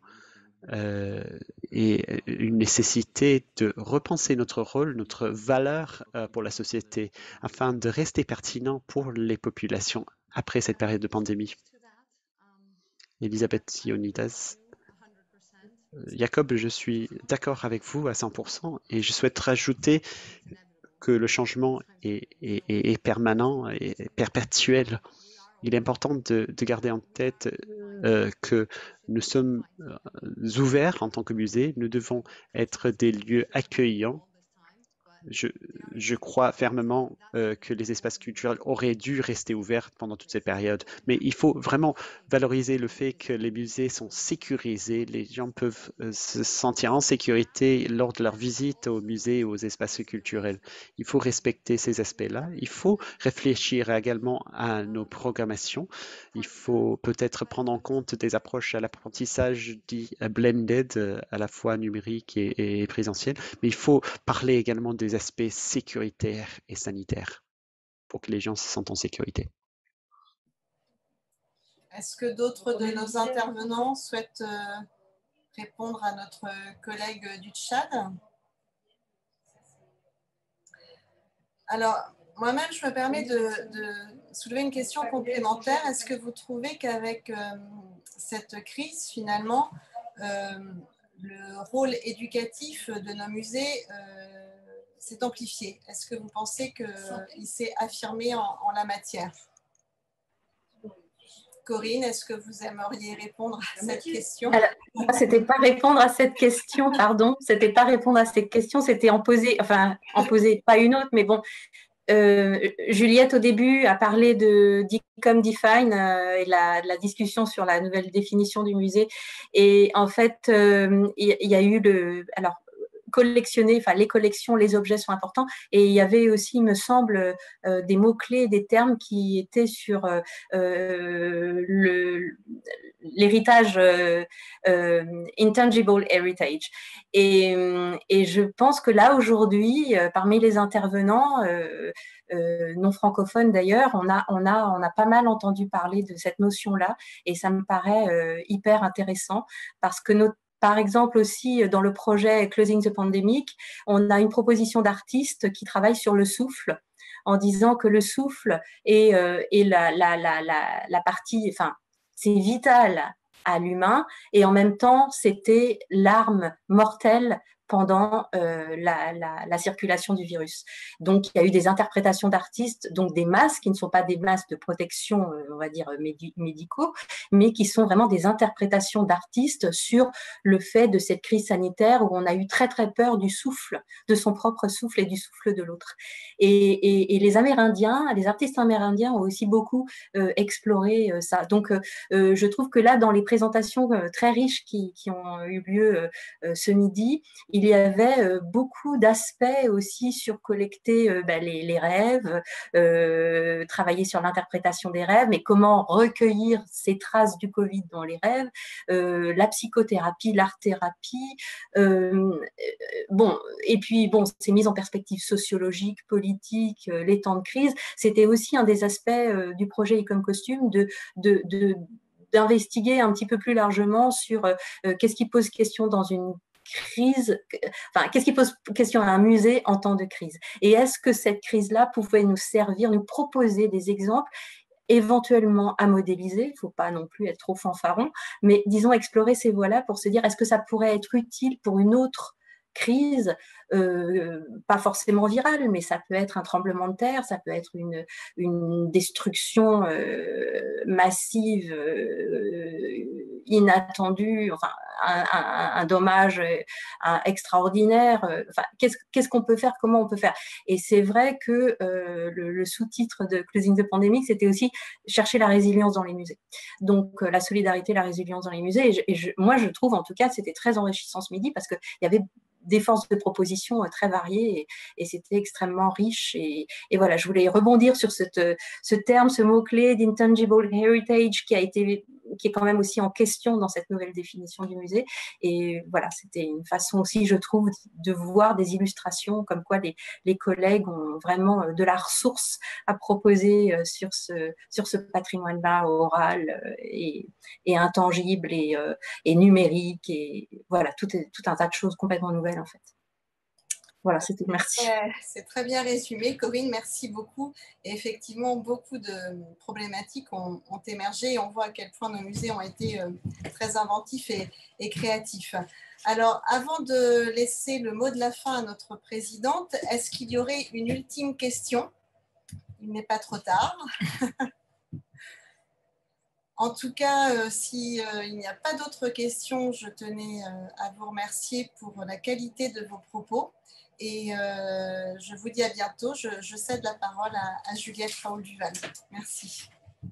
et une nécessité de repenser notre rôle, notre valeur pour la société afin de rester pertinent pour les populations après cette période de pandémie. Elisabeth Ionidas. Jacob, je suis d'accord avec vous à 100% et je souhaite rajouter que le changement est permanent et perpétuel. Il est important de garder en tête que nous sommes ouverts en tant que musée. Nous devons être des lieux accueillants Je crois fermement que les espaces culturels auraient dû rester ouverts pendant toute cette période. Mais il faut vraiment valoriser le fait que les musées sont sécurisés. Les gens peuvent se sentir en sécurité lors de leur visite aux musées et aux espaces culturels. Il faut respecter ces aspects-là. Il faut réfléchir également à nos programmations. Il faut peut-être prendre en compte des approches à l'apprentissage dit blended, à la fois numérique et présentiel. Mais il faut parler également des aspects sécuritaires et sanitaires pour que les gens se sentent en sécurité. Est-ce que d'autres de nos intervenants souhaitent répondre à notre collègue du Tchad? Alors, moi-même, je me permets de soulever une question complémentaire. Est-ce que vous trouvez qu'avec cette crise, finalement, le rôle éducatif de nos musées s'est amplifié? Est-ce que vous pensez qu'il s'est affirmé en la matière? Corinne, est-ce que vous aimeriez répondre à cette question? C'était pas répondre à cette question, pardon. C'était pas répondre à cette question, c'était en poser pas une autre, mais bon. Juliette, au début, a parlé de d'ICOM Define et la discussion sur la nouvelle définition du musée. Et en fait, il y a eu alors, collectionner, enfin les collections, les objets sont importants, et il y avait aussi, il me semble, des mots-clés, des termes qui étaient sur l'héritage intangible heritage. Et je pense que là, aujourd'hui, parmi les intervenants non francophones d'ailleurs, on a pas mal entendu parler de cette notion-là, et ça me paraît hyper intéressant, parce que par exemple aussi dans le projet Closing the Pandemic, on a une proposition d'artistes qui travaillent sur le souffle, en disant que le souffle est la partie, enfin, c'est vital à l'humain, et en même temps, c'était l'arme mortelle pendant la circulation du virus. Donc, il y a eu des interprétations d'artistes, donc des masques qui ne sont pas des masques de protection, on va dire, médicaux, mais qui sont vraiment des interprétations d'artistes sur le fait de cette crise sanitaire où on a eu très, très peur du souffle, de son propre souffle et du souffle de l'autre. Et les Amérindiens, les artistes amérindiens ont aussi beaucoup exploré ça. Donc, je trouve que là, dans les présentations très riches qui ont eu lieu ce midi, il y avait beaucoup d'aspects aussi sur collecter les rêves, travailler sur l'interprétation des rêves, mais comment recueillir ces traces du Covid dans les rêves, la psychothérapie, l'art-thérapie, bon, et puis bon, ces mises en perspective sociologique, politique, les temps de crise, c'était aussi un des aspects du projet ICOM Costume d'investiguer un petit peu plus largement sur qu'est-ce qui pose question dans une crise, enfin, qu'est-ce qui pose question à un musée en temps de crise, et est-ce que cette crise-là pouvait nous servir, nous proposer des exemples éventuellement à modéliser, il ne faut pas non plus être trop fanfaron, mais disons explorer ces voies-là pour se dire est-ce que ça pourrait être utile pour une autre crise, pas forcément virale, mais ça peut être un tremblement de terre, ça peut être une destruction massive, inattendue, enfin un dommage extraordinaire. Enfin, qu'est-ce qu'on peut faire, comment on peut faire? Et c'est vrai que le sous-titre de Closing the Pandemic, c'était aussi chercher la résilience dans les musées. Donc la solidarité, la résilience dans les musées. Moi, je trouve en tout cas, c'était très enrichissant ce midi parce qu'il y avait des forces de propositions très variées et c'était extrêmement riche. Et voilà, je voulais rebondir sur ce terme, ce mot-clé d'intangible heritage qui est quand même aussi en question dans cette nouvelle définition du musée. Et voilà, c'était une façon aussi, je trouve, de voir des illustrations comme quoi les collègues ont vraiment de la ressource à proposer sur ce patrimoine-là oral et intangible et numérique, et voilà, tout un tas de choses complètement nouvelles en fait. Voilà, c'était merci. C'est très bien résumé, Corinne, merci beaucoup. Et effectivement, beaucoup de problématiques ont émergé et on voit à quel point nos musées ont été très inventifs et créatifs. Alors, avant de laisser le mot de la fin à notre présidente, est-ce qu'il y aurait une ultime question? Il n'est pas trop tard. En tout cas, s'il n'y a pas d'autres questions, je tenais à vous remercier pour la qualité de vos propos Et je vous dis à bientôt. Je cède la parole à Juliette Raoul-Duval. Merci.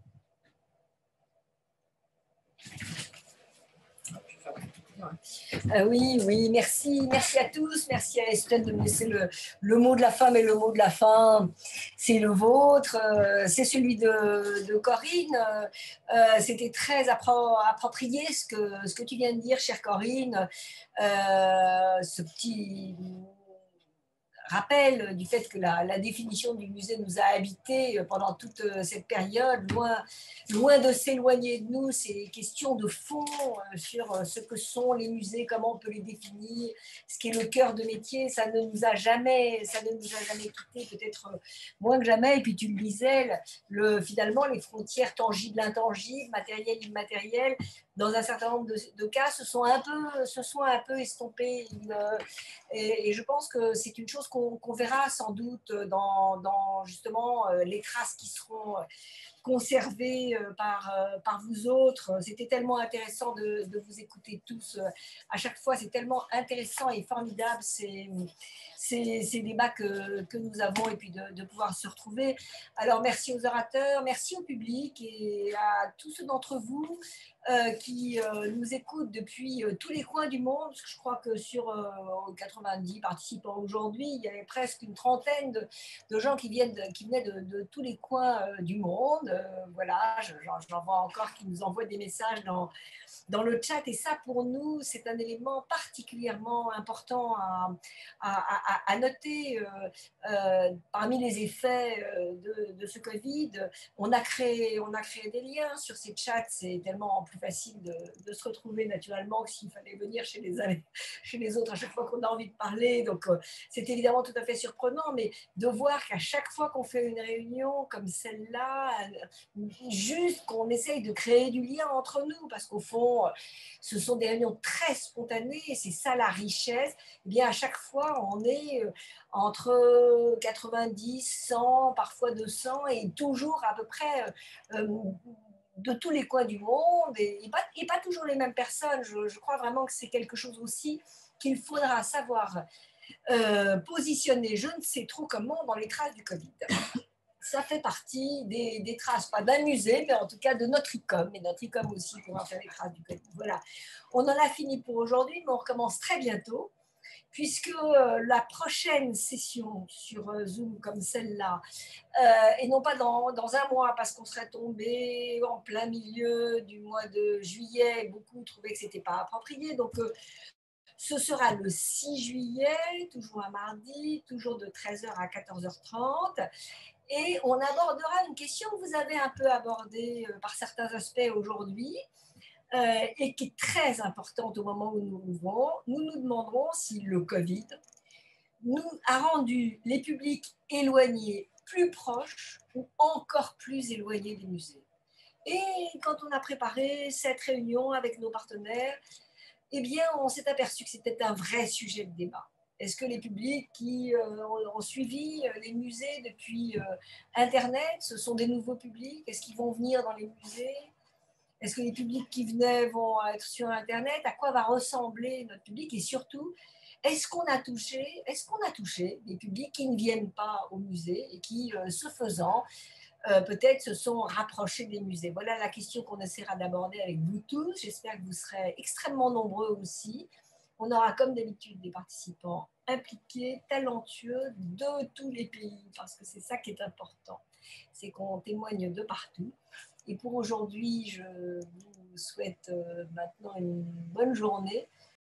Oui, merci à tous, merci à Estelle de me laisser le mot de la fin, mais le mot de la fin, c'est le vôtre, c'est celui de Corinne. C'était très approprié ce que tu viens de dire, chère Corinne, ce petit rappel du fait que la définition du musée nous a habités pendant toute cette période, loin de s'éloigner de nous, ces questions de fond sur ce que sont les musées, comment on peut les définir, ce qui est le cœur de métier, ça ne nous a jamais quittés, peut-être moins que jamais. Et puis tu le disais, finalement, les frontières tangibles, intangibles, matérielles, immatérielles, dans un certain nombre de cas, se sont un peu estompées. Et je pense que c'est une chose qu'on verra sans doute dans justement les traces qui seront conservées par vous autres. C'était tellement intéressant de vous écouter tous. À chaque fois, c'est tellement intéressant et formidable ces débats que nous avons et puis de pouvoir se retrouver. Alors, merci aux orateurs, merci au public et à tous ceux d'entre vous qui nous écoutent depuis tous les coins du monde, parce que je crois que sur 90 participants aujourd'hui, il y avait presque une trentaine de gens qui venaient de tous les coins du monde. Voilà, j'en vois encore qui nous envoient des messages dans le chat, et ça pour nous c'est un élément particulièrement important à noter. Parmi les effets de ce Covid, on a créé des liens sur ces chats. C'est tellement plus facile de se retrouver naturellement que s'il fallait venir chez les uns chez les autres à chaque fois qu'on a envie de parler. Donc c'est évidemment tout à fait surprenant, mais de voir qu'à chaque fois qu'on fait une réunion comme celle-là, juste qu'on essaye de créer du lien entre nous, parce qu'au fond, ce sont des réunions très spontanées, et c'est ça la richesse. Eh bien, à chaque fois, on est entre 90, 100, parfois 200, et toujours à peu près de tous les coins du monde, et pas toujours les mêmes personnes. Je crois vraiment que c'est quelque chose aussi qu'il faudra savoir positionner, je ne sais trop comment, dans les traces du Covid. Ça fait partie des traces, pas d'un musée, mais en tout cas de notre ICOM, et notre ICOM aussi pourra faire les traces du Covid. Voilà, on en a fini pour aujourd'hui, mais on recommence très bientôt, puisque la prochaine session sur Zoom comme celle-là, et non pas dans un mois, parce qu'on serait tombé en plein milieu du mois de juillet, beaucoup trouvaient que ce n'était pas approprié, donc ce sera le 6 juillet, toujours un mardi, toujours de 13h à 14h30. Et on abordera une question que vous avez un peu abordée par certains aspects aujourd'hui et qui est très importante au moment où nous ouvrons. Nous nous demanderons si le Covid nous a rendu les publics éloignés plus proches ou encore plus éloignés des musées. Et quand on a préparé cette réunion avec nos partenaires, eh bien, on s'est aperçu que c'était un vrai sujet de débat. Est-ce que les publics qui ont suivi les musées depuis Internet, ce sont des nouveaux publics? Est-ce qu'ils vont venir dans les musées? Est-ce que les publics qui venaient vont être sur Internet? À quoi va ressembler notre public? Et surtout, est-ce qu'on a touché des publics qui ne viennent pas au musée et qui, ce faisant, peut-être se sont rapprochés des musées? Voilà la question qu'on essaiera d'aborder avec vous tous. J'espère que vous serez extrêmement nombreux aussi. On aura comme d'habitude des participants impliqués, talentueux de tous les pays, parce que c'est ça qui est important, c'est qu'on témoigne de partout. Et pour aujourd'hui, je vous souhaite maintenant une bonne journée.